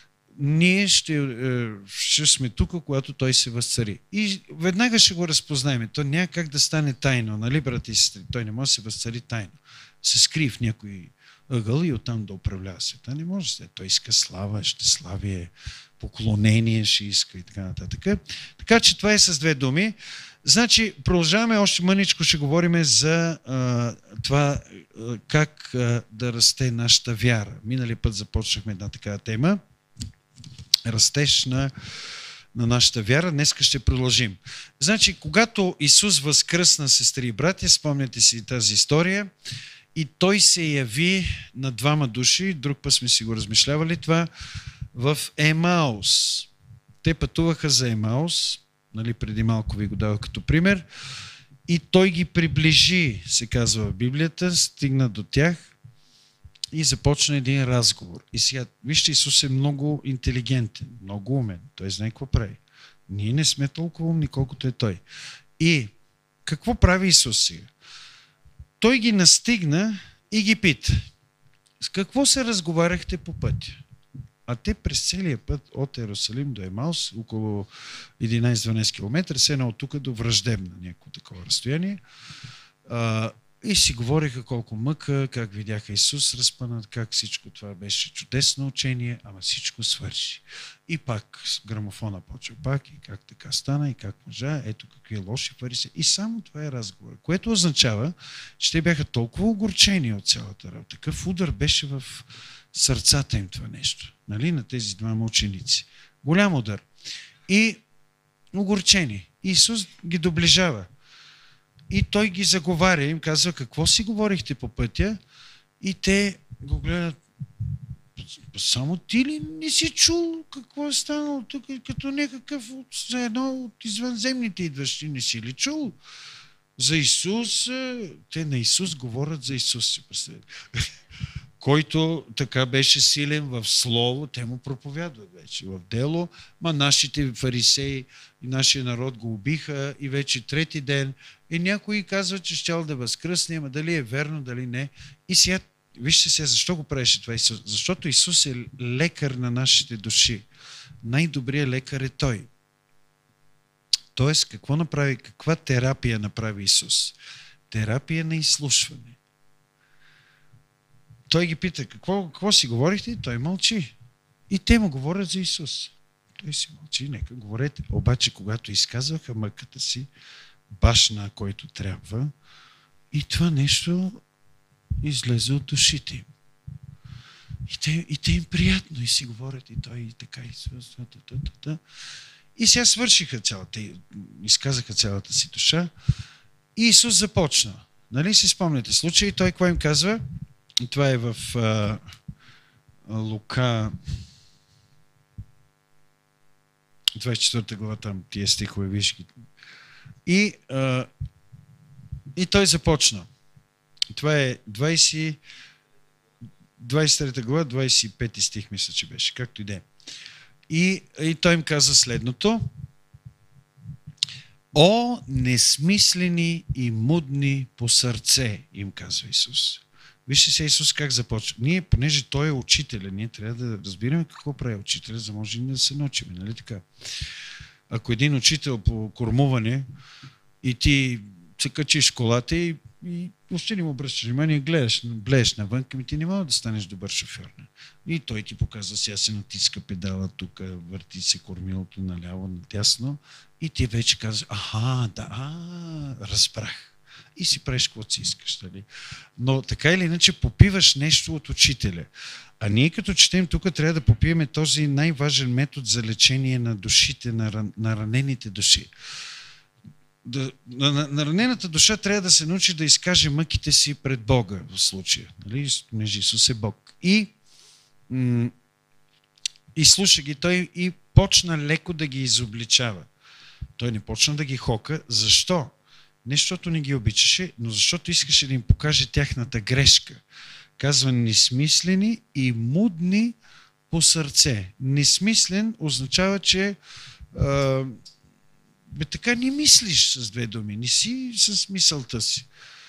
ние ще, ще сме тук, когато той се възцари. И веднага ще го разпознаем. То няма как да стане тайно, нали, брати и сестри? Той не може да се възцари тайно. Се скрие в някой ъгъл и оттам да управлява света. Не може да. Той иска слава, ще славие, поклонение ще иска и така нататък. Така че това е с две думи. Значи, продължаваме още мъничко, ще говорим за а, това а, как а, да расте нашата вяра. Минали път започнахме една такава тема. Растеж на, на нашата вяра. Днеска ще продължим. Значи, когато Исус възкръсна, сестри и братя, спомняте си тази история, и той се яви на двама души, друг път сме си го размишлявали това, в Емаус. Те пътуваха за Емаус, нали, преди малко ви го дава като пример, и той ги приближи, се казва в Библията, стигна до тях и започна един разговор. И сега, вижте, Исус е много интелигентен, много умен. Той знае какво прави. Ние не сме толкова умни, колкото е той. И какво прави Исус сега? Той ги настигна и ги пита: с какво се разговаряхте по пътя? А те през целия път от Иерусалим до Емаус, около единайсет-дванайсет километра, се едно от тук до Враждебна, някакво такова разстояние. А, и си говориха колко мъка, как видяха Исус разпънат, как всичко това беше чудесно учение, ама всичко свърши. И пак грамофона почва пак, и как така стана, и как можа, ето какви лоши фариси. И само това е разговор, което означава, че те бяха толкова огорчени от цялата работа. Такъв удар беше в сърцата им това нещо, нали, на тези двама ученици. Голям удар. И огорчени. Исус ги доближава. И той ги заговаря, им казва: какво си говорихте по пътя? И те го гледат: само ти ли не си чул какво е станало тук, като някакъв от, за едно от извънземните идващи, не си ли чул? За Исус, те на Исус говорят за Исус, си представете. Който така беше силен в слово, те му проповядват вече в дело, ма нашите фарисеи и нашия народ го убиха и вече трети ден. И някои казват, че щял да възкръсне, ама дали е верно, дали не. И сега, вижте сега, защо го правеше това Исус? Защото Исус е лекар на нашите души. Най-добрият лекар е Той. Тоест, какво направи, каква терапия направи Исус? Терапия на изслушване. Той ги пита: какво, какво си говорихте? И той мълчи. И те му говорят за Исус. Той си мълчи, нека говорете. Обаче, когато изказваха мъката си, баш на който трябва, и това нещо излезе от душите им. И те, и те им приятно и си говорят, и той и така, и Исус. И сега свършиха цялата, изказаха цялата си душа. И Исус започна. Нали си спомняте случай? Той какво им казва? Това е в а, Лука двадесет и четвърта глава, там тия стихове, виж ги. И, а, и той започна. Това е двадесет, двадесет и трета глава, двадесет и пети стих, мисля, че беше, както и да е. И, и той им каза следното: О, несмислени и мудни по сърце, им казва Исус. Вижте се Исус как започва. Ние, понеже Той е учителя, ние трябва да разбираме какво прави учителя, за може и да се научим, нали така? Ако един учител по кормуване и ти се качиш в колата и, и въобще не му обръщаш внимание, гледаш, гледаш навън, ми ти не мога да станеш добър шофьор. И той ти показва, сега се натиска педала, тук върти се кормилото наляво, надясно и ти вече казваш, аха, да, а, разбрах. И си правиш каквото си искаш. Дали? Но така или иначе попиваш нещо от учителя. А ние като четем тук трябва да попиваме този най-важен метод за лечение на душите, на, на ранените души. Да, на, на, на ранената душа трябва да се научи да изкаже мъките си пред Бога в случая. Нали? Понеже Исус е Бог. И, м- и слуша ги той и почна леко да ги изобличава. Той не почна да ги хока. Защо? Не защото не ги обичаше, но защото искаше да им покаже тяхната грешка. Казва несмислени и мудни по сърце. Несмислен означава, че а, бе, така не мислиш с две думи, не си с мисълта си.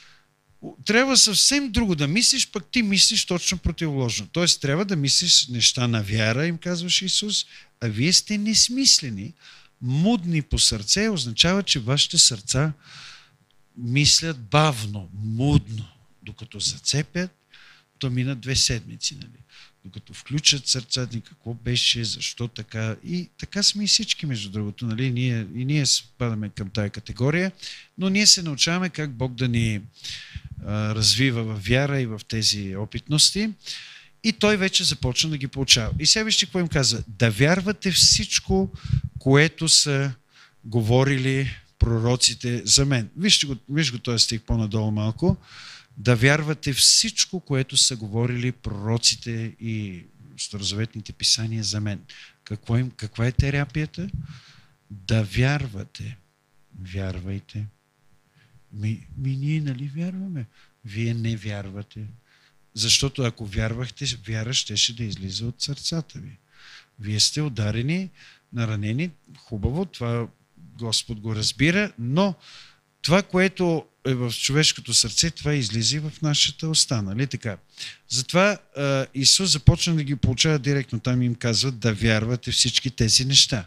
Трябва съвсем друго да мислиш, пък ти мислиш точно противоположно. Тоест трябва да мислиш неща на вяра, им казваше Исус, а вие сте несмислени. Мудни по сърце означава, че вашите сърца мислят бавно, мудно, докато зацепят, то минат две седмици, нали? Докато включат сърцата ни, какво беше, защо така. И така сме и всички, между другото, нали? Ние, и ние спадаме към тая категория, но ние се научаваме как Бог да ни а, развива в вяра и в тези опитности. И той вече започна да ги получава. И сега вижте какво им каза. Да вярвате всичко, което са говорили пророците за мен. Вижте го, виж го този стих по-надолу малко. Да вярвате всичко, което са говорили пророците и старозаветните писания за мен. Какво им, каква е терапията? Да вярвате. Вярвайте. Ми, ми ние нали вярваме? Вие не вярвате. Защото ако вярвахте, вяра щеше да излиза от сърцата ви. Вие сте ударени, наранени. Хубаво, това Господ го разбира, но това, което е в човешкото сърце, това излиза в нашата уста, нали така? Затова а, Исус започна да ги получава директно. Там им казва да вярвате всички тези неща.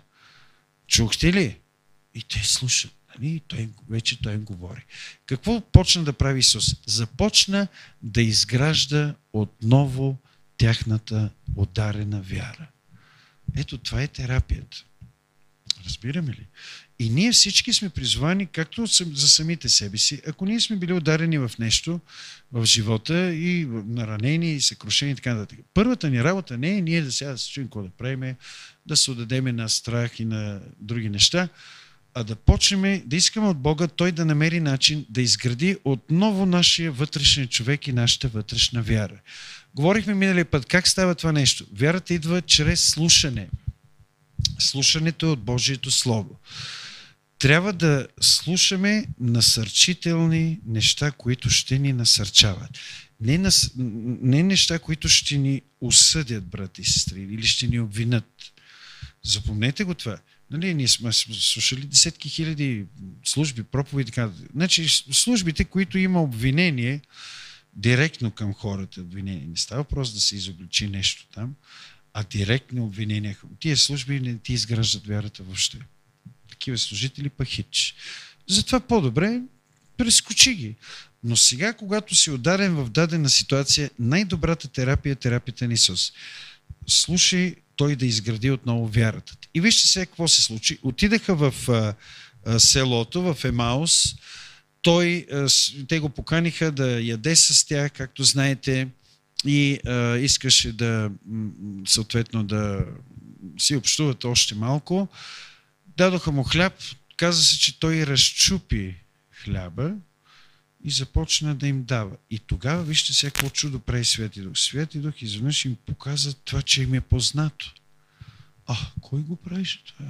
Чухте ли? И те слушат. Нали? Той, вече той им говори. Какво почна да прави Исус? Започна да изгражда отново тяхната ударена вяра. Ето това е терапията. Разбираме ли? И ние всички сме призвани, както за самите себе си, ако ние сме били ударени в нещо в живота и наранени и съкрушени и така нататък. Първата ни работа не е ние да сега да се чуем какво да правим, да се отдадеме на страх и на други неща, а да почнем да искаме от Бога Той да намери начин да изгради отново нашия вътрешен човек и нашата вътрешна вяра. Говорихме миналия път как става това нещо. Вярата идва чрез слушане. Слушането е от Божието Слово. Трябва да слушаме насърчителни неща, които ще ни насърчават. Не, нас... не неща, които ще ни осъдят, брати и сестри, или ще ни обвинят. Запомнете го това. Нали, ние сме слушали десетки хиляди служби, проповеди. Така. Значи, службите, които има обвинение директно към хората, обвинение. Не става просто да се изобличи нещо там, а директни обвинения. Тия служби не ти изграждат вярата въобще. Такива служители па хич. Затова по-добре прескочи ги. Но сега, когато си ударен в дадена ситуация, най-добрата терапия е терапията на Исус. Слушай той да изгради отново вярата. И вижте сега какво се случи. Отидаха в а, а, селото, в Емаус. Той, а, те го поканиха да яде с тях, както знаете, и а, искаше да съответно да си общуват още малко. Дадоха му хляб. Каза се, че той разчупи хляба и започна да им дава. И тогава, вижте сега какво чудо прави Свети Дух. Свети Дух изведнъж им показа това, че им е познато. А, кой го правеше това?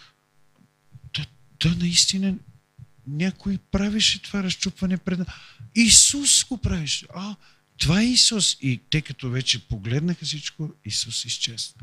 Да, да наистина някой правеше това разчупване пред... Исус го правеше. А, това е Исус. И те като вече погледнаха всичко, Исус изчезна.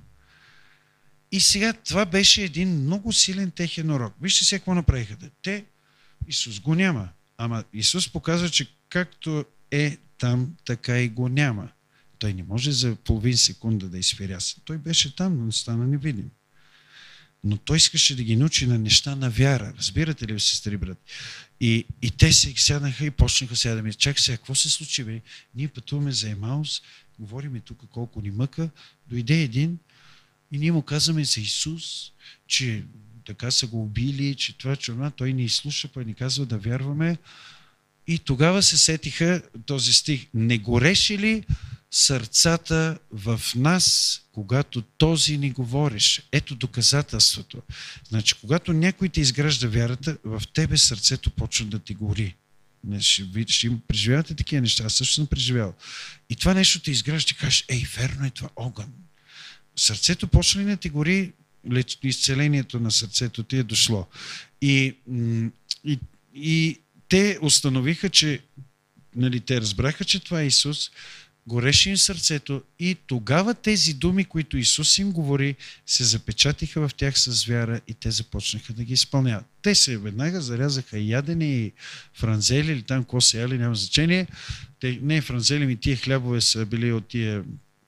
И сега това беше един много силен техен урок. Вижте сега какво направиха. Те, Исус го няма. Ама Исус показва, че както е там, така и го няма. Той не може за половин секунда да изфиряса. Той беше там, но не стана невидим. Но той искаше да ги научи на неща на вяра. Разбирате ли, сестри, брат? И, и те се сяднаха и почнаха сега да ми. Чакай сега, какво се случи, бе? Ние пътуваме за Емаус, говориме тук колко ни мъка. Дойде един и ние му казваме за Исус, че така са го убили, че това, че това, той ни изслуша, па ни казва да вярваме. И тогава се сетиха този стих. Не гореше ли сърцата в нас, когато този ни говореше? Ето доказателството. Значи, когато някой ти изгражда вярата, в тебе сърцето почва да ти гори. Ще, ще преживявате такива неща. Аз също съм преживял. И това нещо те изгражда и кажеш, ей, верно е това огън. Сърцето почва ли да ти гори, изцелението на сърцето ти е дошло. И, и, и те установиха, че нали, те разбраха, че това е Исус, гореше им сърцето и тогава тези думи, които Исус им говори, се запечатиха в тях с вяра и те започнаха да ги изпълняват. Те се веднага зарязаха ядене и франзели или там какво са яли, няма значение. Те, не франзели, ми тия хлябове са били от тия,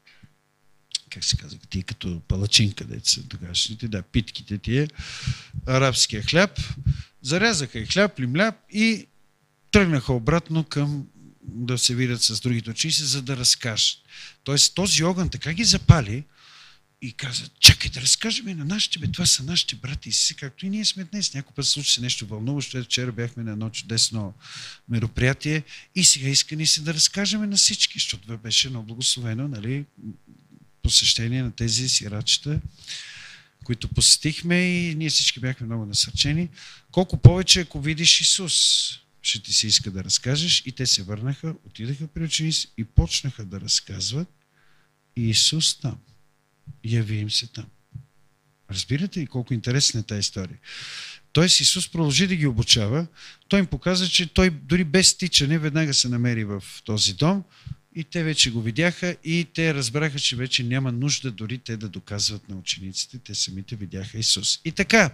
как се казва, тия като палачинка, деца тогашните, да, питките тия, арабския хляб. Зарязаха и хляб, лимляб и тръгнаха обратно към да се видят с другите ученици, за да разкажат. Тоест този огън така ги запали и каза, чакай да разкажем и на нашите, бе, това са нашите брати и си, както и ние сме днес. Някой път случи се нещо вълнуващо. Вчера бяхме на едно чудесно мероприятие и сега искани се да разкажем на всички, защото това беше много благословено, нали, посещение на тези сирачета, които посетихме и ние всички бяхме много насърчени. Колко повече, ако видиш Исус, ще ти се иска да разкажеш. И те се върнаха, отидаха при ученици и почнаха да разказват. И Исус там. Яви им се там. Разбирате ли колко интересна е тази история? Тоест Исус продължи да ги обучава. Той им показа, че той дори без тичане веднага се намери в този дом и те вече го видяха и те разбраха, че вече няма нужда дори те да доказват на учениците. Те самите видяха Исус. И така,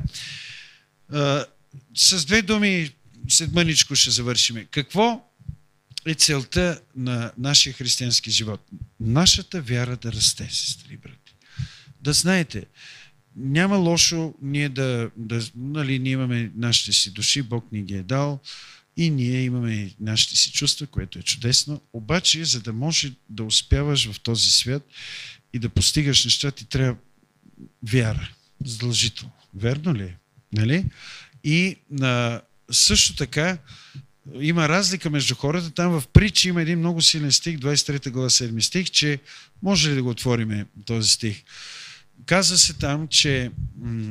с две думи след мъничко ще завършиме. Какво е целта на нашия християнски живот? Нашата вяра да расте, сестри и брати. Да знаете, няма лошо ние да, да нали, ние имаме нашите си души, Бог ни ги е дал и ние имаме нашите си чувства, което е чудесно. Обаче, за да може да успяваш в този свят и да постигаш неща, ти трябва вяра. Задължително. Верно ли е? Нали? И а, също така има разлика между хората. Там в Притчи има един много силен стих, двадесет и трета глава, седми стих, че може ли да го отвориме този стих? Казва се там, че м-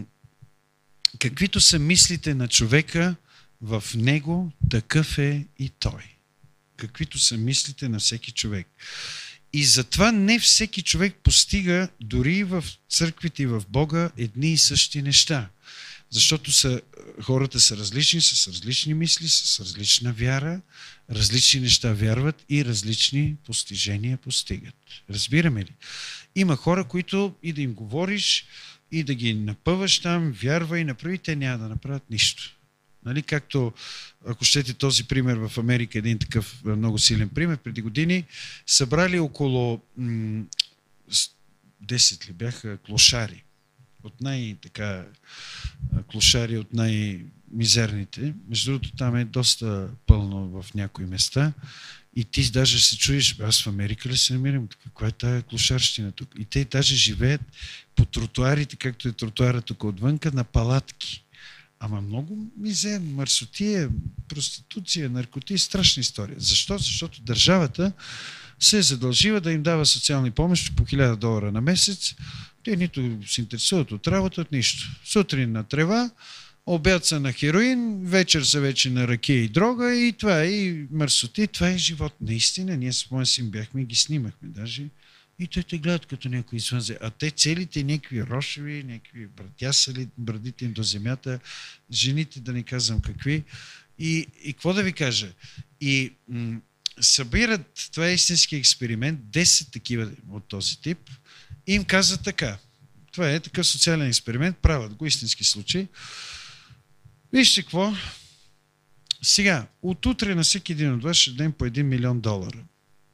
каквито са мислите на човека, в него такъв е и той. Каквито са мислите на всеки човек. И затова не всеки човек постига дори в църквите и в Бога едни и същи неща. Защото са, хората са различни, с различни мисли, с различна вяра, различни неща вярват и различни постижения постигат. Разбираме ли? Има хора, които и да им говориш, и да ги напъваш там, вярва и направи, те няма да направят нищо. Нали? Както, ако щете този пример в Америка, един такъв много силен пример, преди години събрали около м- десет ли бяха клошари. От най-така клошари, от най-мизерните. Между другото, там е доста пълно в някои места. И ти даже се чуеш, аз в Америка ли се намирам? Каква е тая клошарщина тук? И те даже живеят по тротуарите, както е тротуара тук отвънка, на палатки. Ама много мизерно, мърсотия, проституция, наркотии, страшна история. Защо? Защото държавата се е задължила да им дава социални помощи по хиляда долара на месец. Те нито се интересуват от работа, от нищо. Сутрин на трева, обяд са на хероин, вечер са вече на ракия и дрога и това е и мърсоти, това е живот. Наистина, ние с моя син бяхме и ги снимахме даже. И те те гледат като някой извънзе. А те целите някакви рошеви, някакви братясали, брадите им до земята, жените да не казвам какви. И, и какво да ви кажа? И м- събират, това е истински експеримент, десет такива от този тип и им казват така. Това е такъв социален експеримент, правят го, истински случай. Вижте какво. Сега, от утре на всеки един от вас ще дадем по един милион долара.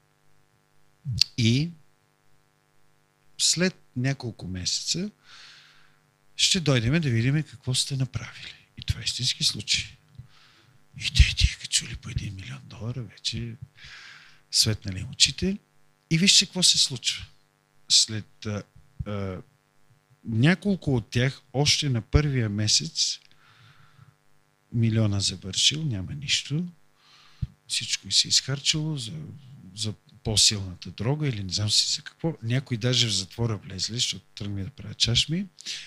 И след няколко месеца ще дойдем да видим какво сте направили. И това е истински случай. И те тия чули по един милион долара, вече светнали очите. И вижте какво се случва. След а, а, няколко от тях, още на първия месец, милиона завършил, няма нищо. Всичко и се изхарчило за, за по-силната дрога или не знам си за какво. Някои даже в затвора влезли, защото тръгне да правят чашми.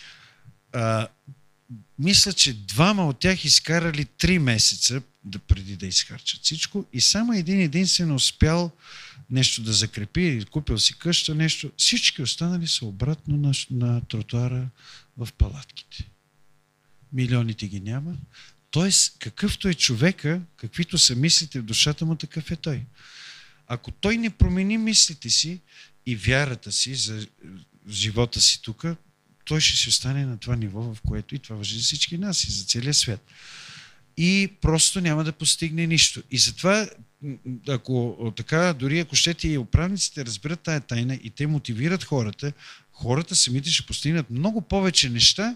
А, мисля, че двама от тях изкарали три месеца да, преди да изхарчат всичко и само един единствен успял нещо да закрепи, купил си къща, нещо. Всички останали са обратно на, на тротуара в палатките. Милионите ги няма. Тоест, какъвто е човека, каквито са мислите в душата му, такъв е той. Ако той не промени мислите си и вярата си за живота си тук, той ще си остане на това ниво, в което и това важи за всички нас и за целия свят. И просто няма да постигне нищо. И затова, ако така, дори ако щете и управниците разберат тая тайна и те мотивират хората, хората самите ще постигнат много повече неща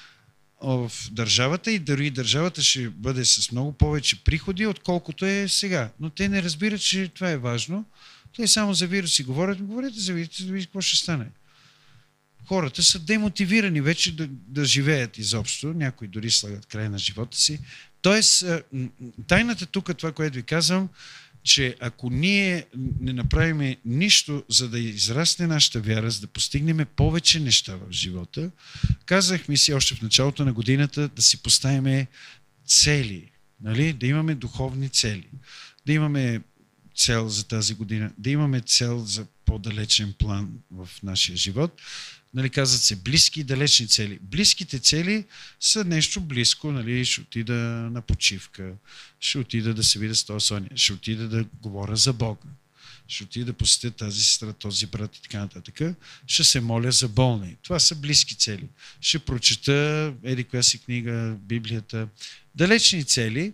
в държавата и дори държавата ще бъде с много повече приходи, отколкото е сега. Но те не разбират, че това е важно. Те само за вируси говорят, говорите за вируси, да видите какво ще стане. Хората са демотивирани вече да, да живеят изобщо. Някои дори слагат край на живота си. Тоест, тайната тук, това, което ви казвам, че ако ние не направим нищо, за да израсне нашата вяра, за да постигнем повече неща в живота, казахме си още в началото на годината да си поставим цели, нали? Да имаме духовни цели, да имаме цел за тази година, да имаме цел за по-далечен план в нашия живот. Нали, казват се близки и далечни цели. Близките цели са нещо близко, нали, ще отида на почивка, ще отида да се видя с този Соня, ще отида да говоря за Бога, ще отида да посетя тази сестра, този брат и така нататък, ще се моля за болни. Това са близки цели. Ще прочета еди коя си книга, Библията. Далечни цели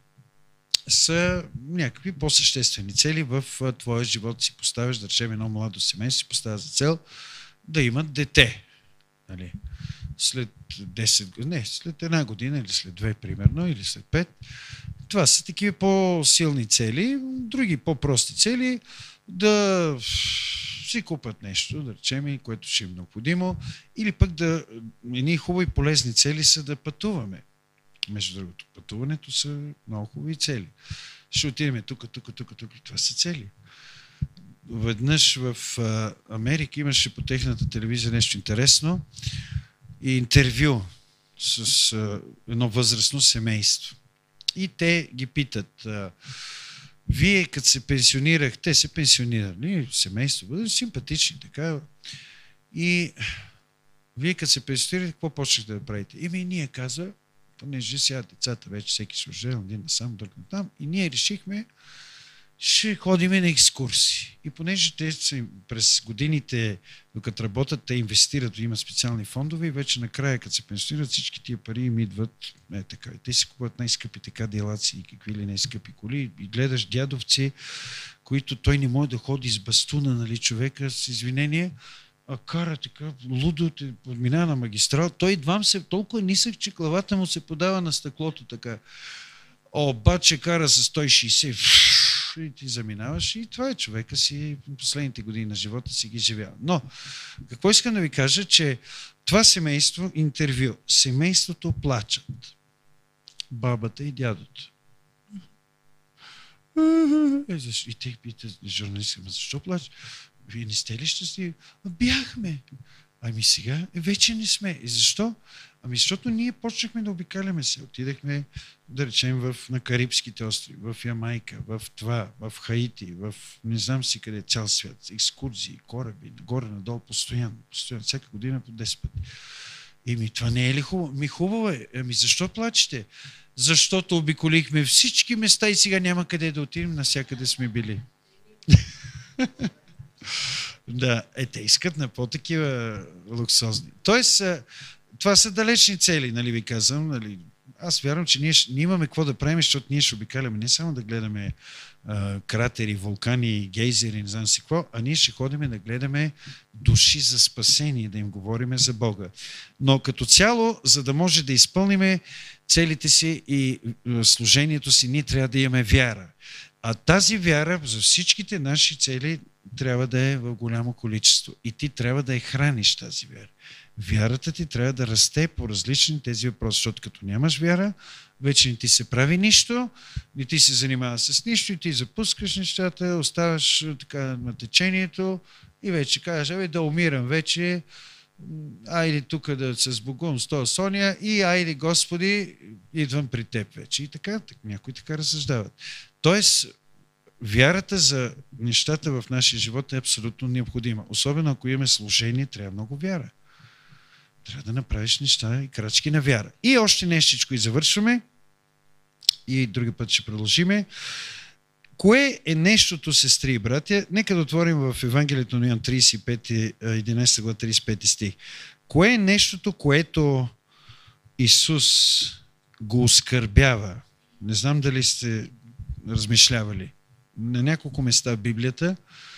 са някакви по-съществени цели в твоя живот. Си поставяш, да речем, едно младо семейство, си поставя за цел да имат дете. Нали? След десет години, не, след една година или след две, примерно, или след пет. Това са такива по-силни цели. Други по-прости цели да си купат нещо, да речем, което ще им е необходимо. Или пък да едни хубави полезни цели са да пътуваме. Между другото, пътуването са много хубави цели. Ще отидем тук, тук, тук, тук. Това са цели. Веднъж в Америка имаше по техната телевизия нещо интересно и интервю с едно възрастно семейство. И те ги питат, вие като се пенсионирахте, те се пенсионирали, семейство, бъде симпатични, така. И вие като се пенсионирахте, какво почнахте да правите? Ими ние каза, понеже сега децата вече всеки се оженил, един насам, друг на там, и ние решихме, ще ходиме на екскурсии. И понеже те са, през годините, докато работят, те инвестират, имат специални фондове и вече накрая, като се пенсионират, всички тия пари им идват. Е, така. Те си купуват най-скъпи така делаци и какви ли най-скъпи коли. И гледаш дядовци, които той не може да ходи с бастуна, нали, човека, с извинение, а кара така, лудо, подминава на магистрал. Той едвам се толкова нисък, че главата му се подава на стъклото така. Обаче кара с сто и шейсет и ти заминаваш и това е човека си последните години на живота си ги живява. Но, какво искам да ви кажа, че това семейство, интервю, семейството плачат. Бабата и дядото. И те питат журналистите, защо плачат? Вие не сте ли щастливи? Бяхме. Ами сега вече не сме. И защо? Ами защото ние почнахме да обикаляме се. Отидахме, да речем, в, на Карибските острови, в Ямайка, в това, в Хаити, в не знам си къде, цял свят. Екскурзии, кораби, горе-надолу, постоянно, постоянно, всяка година по десет пъти. Еми, това не е ли хубаво? Ми хубаво е. Ами защо плачете? Защото обиколихме всички места и сега няма къде да отидем, навсякъде сме били. Да, е, те искат на по-такива луксозни. Тоест, това са далечни цели, нали ви казвам. Нали. Аз вярвам, че ние, ние имаме какво да правим, защото ние ще обикаляме не само да гледаме а, кратери, вулкани, гейзери, не знам си какво, а ние ще ходим да гледаме души за спасение, да им говориме за Бога. Но като цяло, за да може да изпълниме целите си и служението си, ние трябва да имаме вяра. А тази вяра за всичките наши цели трябва да е в голямо количество. И ти трябва да я храниш тази вяра. Вярата ти трябва да расте по различни тези въпроси, защото като нямаш вяра, вече не ти се прави нищо, не ти се занимава с нищо и ти запускаш нещата, оставаш така на течението и вече кажеш, абе да умирам вече, айде тук да се сбогувам с този Соня и айде Господи, идвам при теб вече. И така, так, някои така разсъждават. Тоест, вярата за нещата в нашия живот е абсолютно необходима. Особено ако имаме служение, трябва много вяра. Трябва да направиш неща и крачки на вяра. И още нещичко и завършваме. И други път ще продължиме. Кое е нещото, сестри и братя? Нека да отворим в Евангелието на Йоан тридесет и пети, единадесета глава, тридесет и пети стих. Кое е нещото, което Исус го оскърбява? Не знам дали сте размишлявали. На няколко места в Библията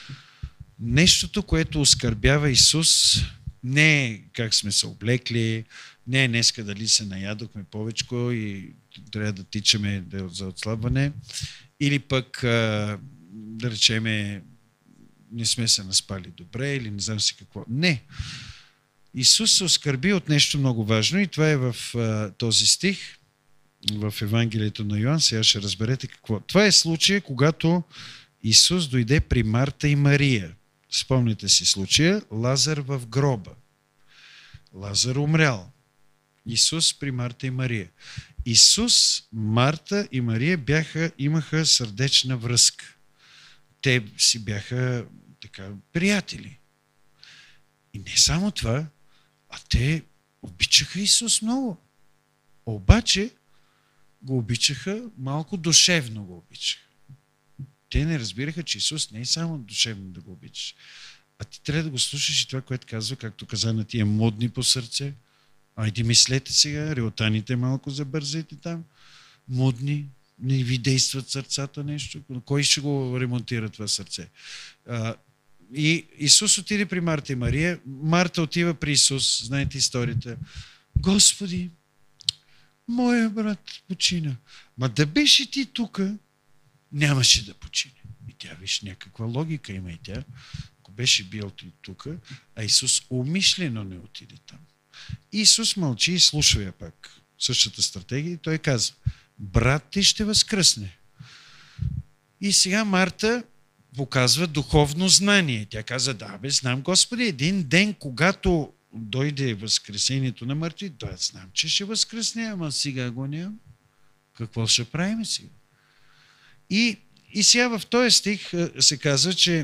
нещото, което оскърбява Исус, не е как сме се облекли, не е днеска дали се наядохме повечко и трябва да тичаме за отслабване, или пък, да речеме, не сме се наспали добре, или не знам си какво. Не. Исус се оскърби от нещо много важно и това е в този стих, в Евангелието на Йоан. Сега ще разберете какво. Това е случая, когато Исус дойде при Марта и Мария. Спомните си случая, Лазар в гроба. Лазар умрял. Исус при Марта и Мария. Исус, Марта и Мария бяха, имаха сърдечна връзка. Те си бяха така приятели. И не само това, а те обичаха Исус много. Обаче го обичаха, малко душевно го обичаха. Те не разбираха, че Исус не е само душевно да го обичаш, а ти трябва да го слушаш и това, което казва, както каза на тия модни по сърце. Айде мислете сега, реотаните малко забързайте там. Модни, не ви действат сърцата нещо. Кой ще го ремонтира това сърце? А, и Исус отиде при Марта и Мария. Марта отива при Исус. Знаете историята. Господи, моя брат почина. Ма да беше ти тука, нямаше да почине. И тя, виж, някаква логика има и тя. Ако беше бил тук, а Исус умишлено не отиде там. Исус мълчи и слушва я пак. Същата стратегия и той казва, брат ти ще възкръсне. И сега Марта показва духовно знание. Тя каза, да бе, знам Господи, един ден, когато дойде възкресението на мъртви, да, знам, че ще възкръсне, ама сега го нямам. Какво ще правим сега? И, и сега в този стих се казва, че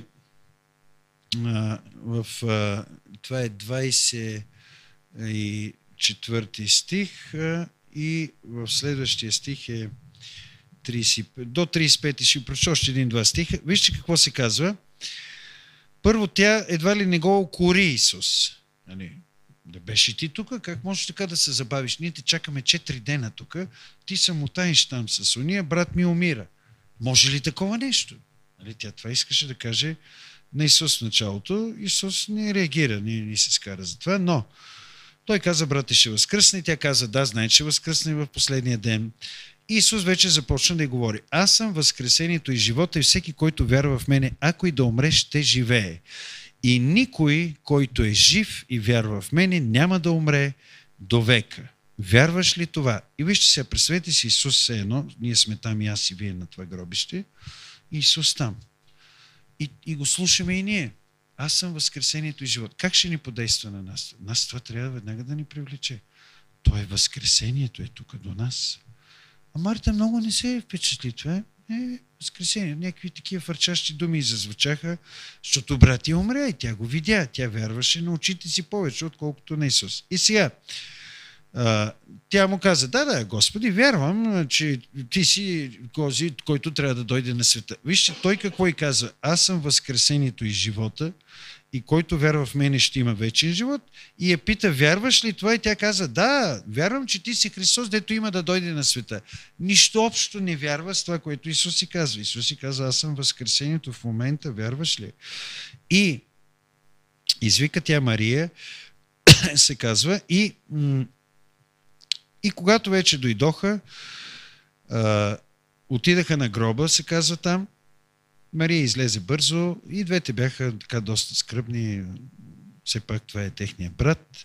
а, в, а, това е двадесет и четвърти стих а, и в следващия стих е тридесет, до тридесет и пети ще прочета още един-два стиха. Вижте какво се казва. Първо, тя едва ли не го укори Исус. Нали? Да беше ти тук, как можеш така да се забавиш? Ние те чакаме четири дена тук, ти се мутаеш там с уния, брат ми умира. Може ли такова нещо? Нали? Тя това искаше да каже на Исус в началото. Исус не реагира, не, не се скара за това, но той каза, брат, ще възкръсне. Тя каза, да, знае, че възкръсне в последния ден. Исус вече започна да й говори. Аз съм възкресението и живота и всеки, който вярва в мене, ако и да умре, ще живее. И никой, който е жив и вярва в мене, няма да умре до века. Вярваш ли това? И вижте сега, представете си Исус е едно, ние сме там и аз и вие на това гробище, и Исус там. И, и го слушаме и ние. аз съм възкресението и живот. Как ще ни подейства на нас? Нас това трябва веднага да ни привлече. То е възкресението, е тук до нас. А Марта много не се впечатли това. Е, възкресение. Някакви такива фърчащи думи зазвучаха, защото брат ти умря и тя го видя. Тя вярваше на очите си повече, отколкото на Исус. И сега, а, тя му каза, да, да, Господи, вярвам, че ти си този, който трябва да дойде на света. Вижте, той какво и казва, аз съм възкресението и живота, и който вярва в мене ще има вечен живот. И я пита, вярваш ли това? И тя каза, да, вярвам, че ти си Христос, дето има да дойде на света. Нищо общо не вярва с това, което Исус си казва. Исус си казва, аз съм възкресението в момента, вярваш ли? И извика тя Мария, се казва, и, и когато вече дойдоха, а, отидаха на гроба, се казва там, Мария излезе бързо и двете бяха така доста скръбни, все пак това е техният брат.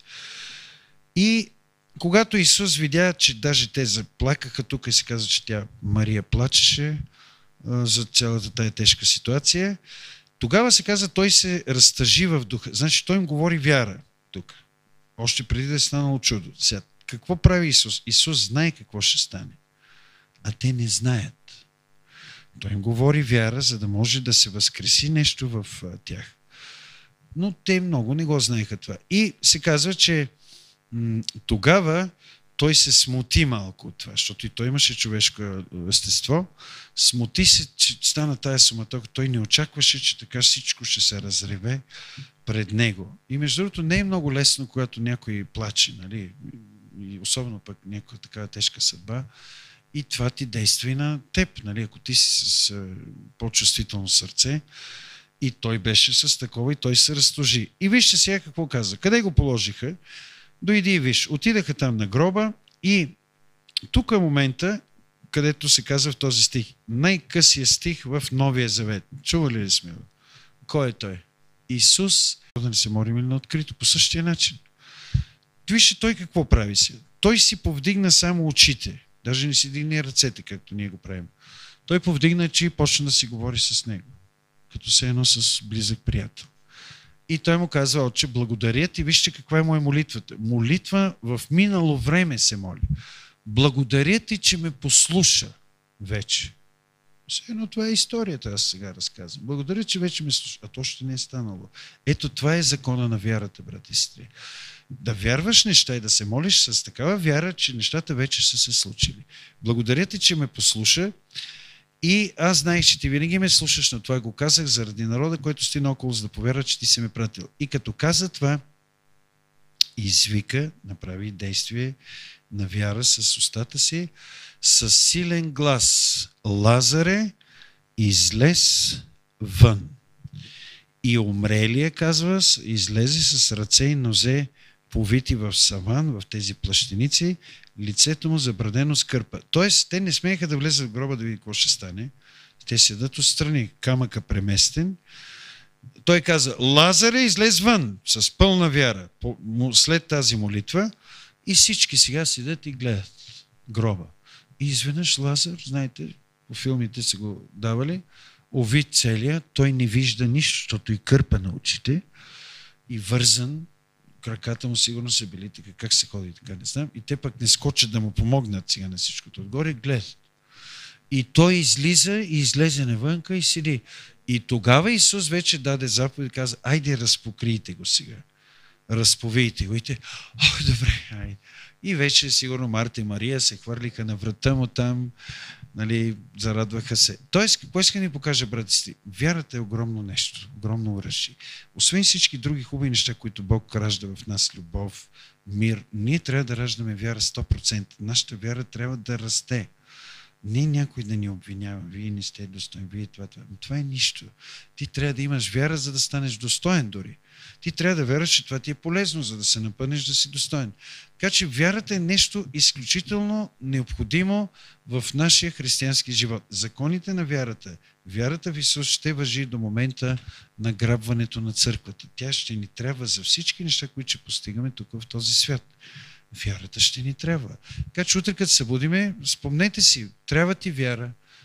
И когато Исус видя, че даже те заплакаха, тук и се казва, че тя Мария плачеше а, за цялата тая тежка ситуация, тогава се казва, той се разтъжи в духа. Значи той им говори вяра тук. Още преди да е станало чудо. Сега, какво прави Исус? Исус знае какво ще стане, а те не знаят. Той им говори вяра, за да може да се възкреси нещо в а, тях. Но те много не го знаеха това. И се казва, че м- тогава той се смути малко от това, защото и той имаше човешко естество. Смути се, че стана тая суматоха. Той не очакваше, че така всичко ще се разреве пред него. И между другото не е много лесно, когато някой плаче, нали? И особено пък някаква такава тежка съдба. И това ти действа и на теб, нали? Ако ти си с а, по-чувствително сърце. И той беше с такова и той се разтожи. И вижте сега какво каза. Къде го положиха? Дойди и виж. Отидаха там на гроба и тук е момента, където се казва в този стих. Най-късия стих в Новия Завет. Чували ли сме? Кой е той? Исус. Да не се молим ли на открито? По същия начин. Вижте той какво прави сега. Той си повдигна само очите. Даже не си дигне ръцете, както ние го правим. Той повдигна, че и почна да си говори с него. Като се едно с близък приятел. И той му казва, отче, благодаря ти, вижте каква е моя молитвата. Молитва в минало време се моли. Благодаря ти, че ме послуша вече. Едно това е историята, аз сега разказвам. Благодаря, че вече ме слуша. А то още не е станало. Ето това е закона на вярата, брати и сестри. Да вярваш неща и да се молиш с такава вяра, че нещата вече са се случили. Благодаря ти, че ме послуша. И аз знаех, че ти винаги ме слушаш, но това го казах заради народа, който стои наоколо, за да повярва, че ти си ме пратил. И като каза това, извика, направи действие на вяра с устата си, с силен глас. Лазаре, излез вън. И умрелия, казва, излезе с ръце и нозе повити в саван, в тези плащеници, лицето му забрадено с кърпа. Тоест, те не смееха да влезат в гроба да видят какво ще стане. Те седат отстрани, камъка преместен. Той каза, Лазаре, излез вън, с пълна вяра, след тази молитва, и всички сега седат и гледат гроба. И изведнъж Лазар, знаете, по филмите са го давали, овит целия, той не вижда нищо, защото и кърпа на очите, и вързан, краката му сигурно са били така, как се ходи, така не знам. И те пък не скочат да му помогнат сега на всичкото отгоре, гледат. И той излиза и излезе навънка и седи. И тогава Исус вече даде заповед и каза, айде разпокрийте го сега. Разповийте го. И те, ох, добре, айде. И вече сигурно Марта и Мария се хвърлиха на врата му там, нали, зарадваха се. Тоест, какво иска да ни покаже, брати си? Вярата е огромно нещо, огромно оръжие. Освен всички други хубави неща, които Бог ражда в нас, любов, мир, ние трябва да раждаме вяра сто процента. Нашата вяра трябва да расте. Не някой да ни обвинява. Вие не сте достойни, вие това, това. Но това е нищо. Ти трябва да имаш вяра, за да станеш достоен дори. Ти трябва да вярваш, че това ти е полезно, за да се напънеш да си достоен. Така че вярата е нещо изключително необходимо в нашия християнски живот. Законите на вярата, вярата в Исус ще важи до момента на грабването на църквата. Тя ще ни трябва за всички неща, които ще постигаме тук в този свят. Вярата ще ни трябва. Така че утре, като се събудиме, спомнете си, трябва ти вяра,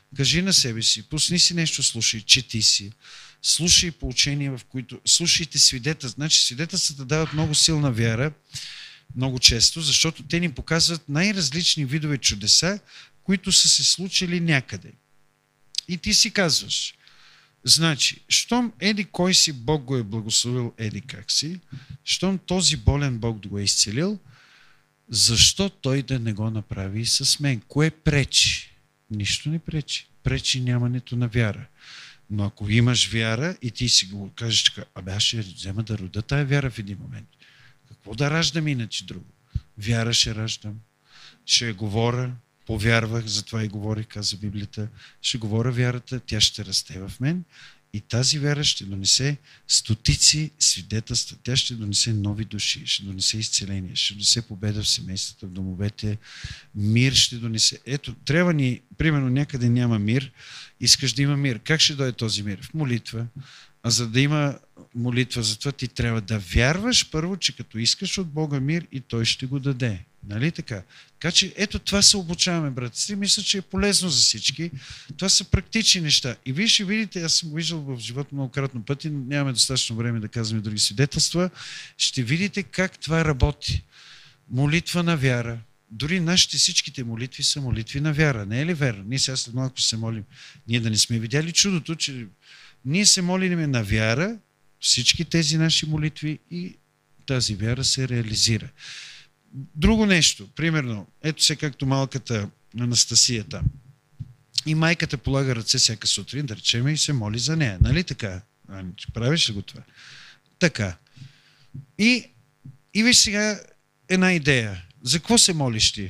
Кажи на себе си, пусни си нещо, слушай, чети си, слушай поучения, в които... Слушайте свидетелства. Значи свидетелствата дават много силна вяра, много често, защото те ни показват най-различни видове чудеса, които са се случили някъде. И ти си казваш, значи, щом еди кой си Бог го е благословил, еди как си, щом този болен Бог го е изцелил, защо той да не го направи и с мен? Кое пречи? Нищо не пречи. Пречи нямането на вяра. Но ако имаш вяра и ти си го кажеш така, абе аз ще взема да рода тая вяра в един момент. Какво да раждам иначе друго? Вяра ще раждам. Ще говоря, повярвах, затова и говорих, каза Библията. Ще говоря вярата, тя ще расте в мен и тази вяра ще донесе стотици свидетелства. Тя ще донесе нови души, ще донесе изцеление, ще донесе победа в семействата, в домовете, мир ще донесе. Ето, трябва ни, примерно някъде няма мир, искаш да има мир. Как ще дойде този мир? В молитва. А за да има молитва, затова ти трябва да вярваш първо, че като искаш от Бога мир и Той ще го даде. Нали така? Така че ето това се обучаваме, брат. Мисля, че е полезно за всички. Това са практични неща. И вие ще видите, аз съм го виждал в живота многократно пъти, нямаме достатъчно време да казваме други свидетелства, ще видите как това работи. Молитва на вяра. Дори нашите всичките молитви са молитви на вяра. Не е ли верно? Ние сега след малко се молим. Ние да не сме видяли чудото, че ние се молим на вяра, всички тези наши молитви и тази вяра се реализира. Друго нещо, примерно, ето се както малката Анастасия там. И майката полага ръце всяка сутрин, да речем, и се моли за нея. Нали така? Аниче, правиш ли го това? Така. И, и виж сега една идея. За какво се молиш ти?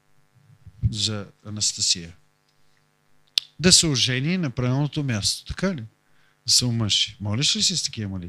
За Анастасия. Да се ожени на правилното място. Така ли? Да се омъжи. Молиш ли си с такива моли?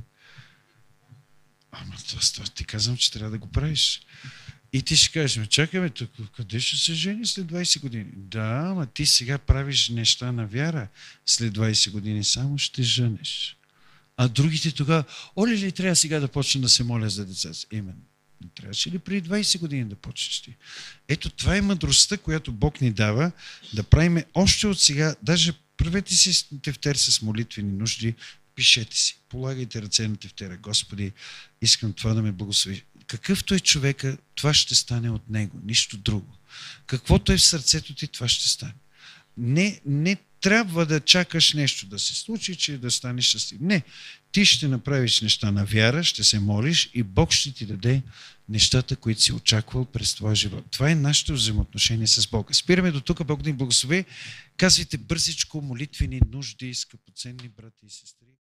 Ама това ти казвам, че трябва да го правиш. И ти ще кажеш, чакай бе, тук, къде ще се жени след двайсет години? Да, ама ти сега правиш неща на вяра. След двайсет години само ще женеш. А другите тогава, оле ли трябва сега да почна да се моля за деца си? Именно. Не трябваше ли преди двайсет години да почнеш ти? Ето това е мъдростта, която Бог ни дава, да правим още от сега, даже правете си тефтер с молитвени нужди, пишете си, полагайте ръце на тефтера. Господи, искам това да ме благослови. Какъвто е човека, това ще стане от него, нищо друго. Каквото е в сърцето ти, това ще стане. Не, не трябва да чакаш нещо да се случи, че да станеш щастлив. Не, ти ще направиш неща на вяра, ще се молиш и Бог ще ти даде нещата, които си очаквал през твоя живот. Това е нашето взаимоотношение с Бога. Спираме до тук, Бог да ни благослови. Казвайте бързичко молитвени нужди, скъпоценни брати и сестри.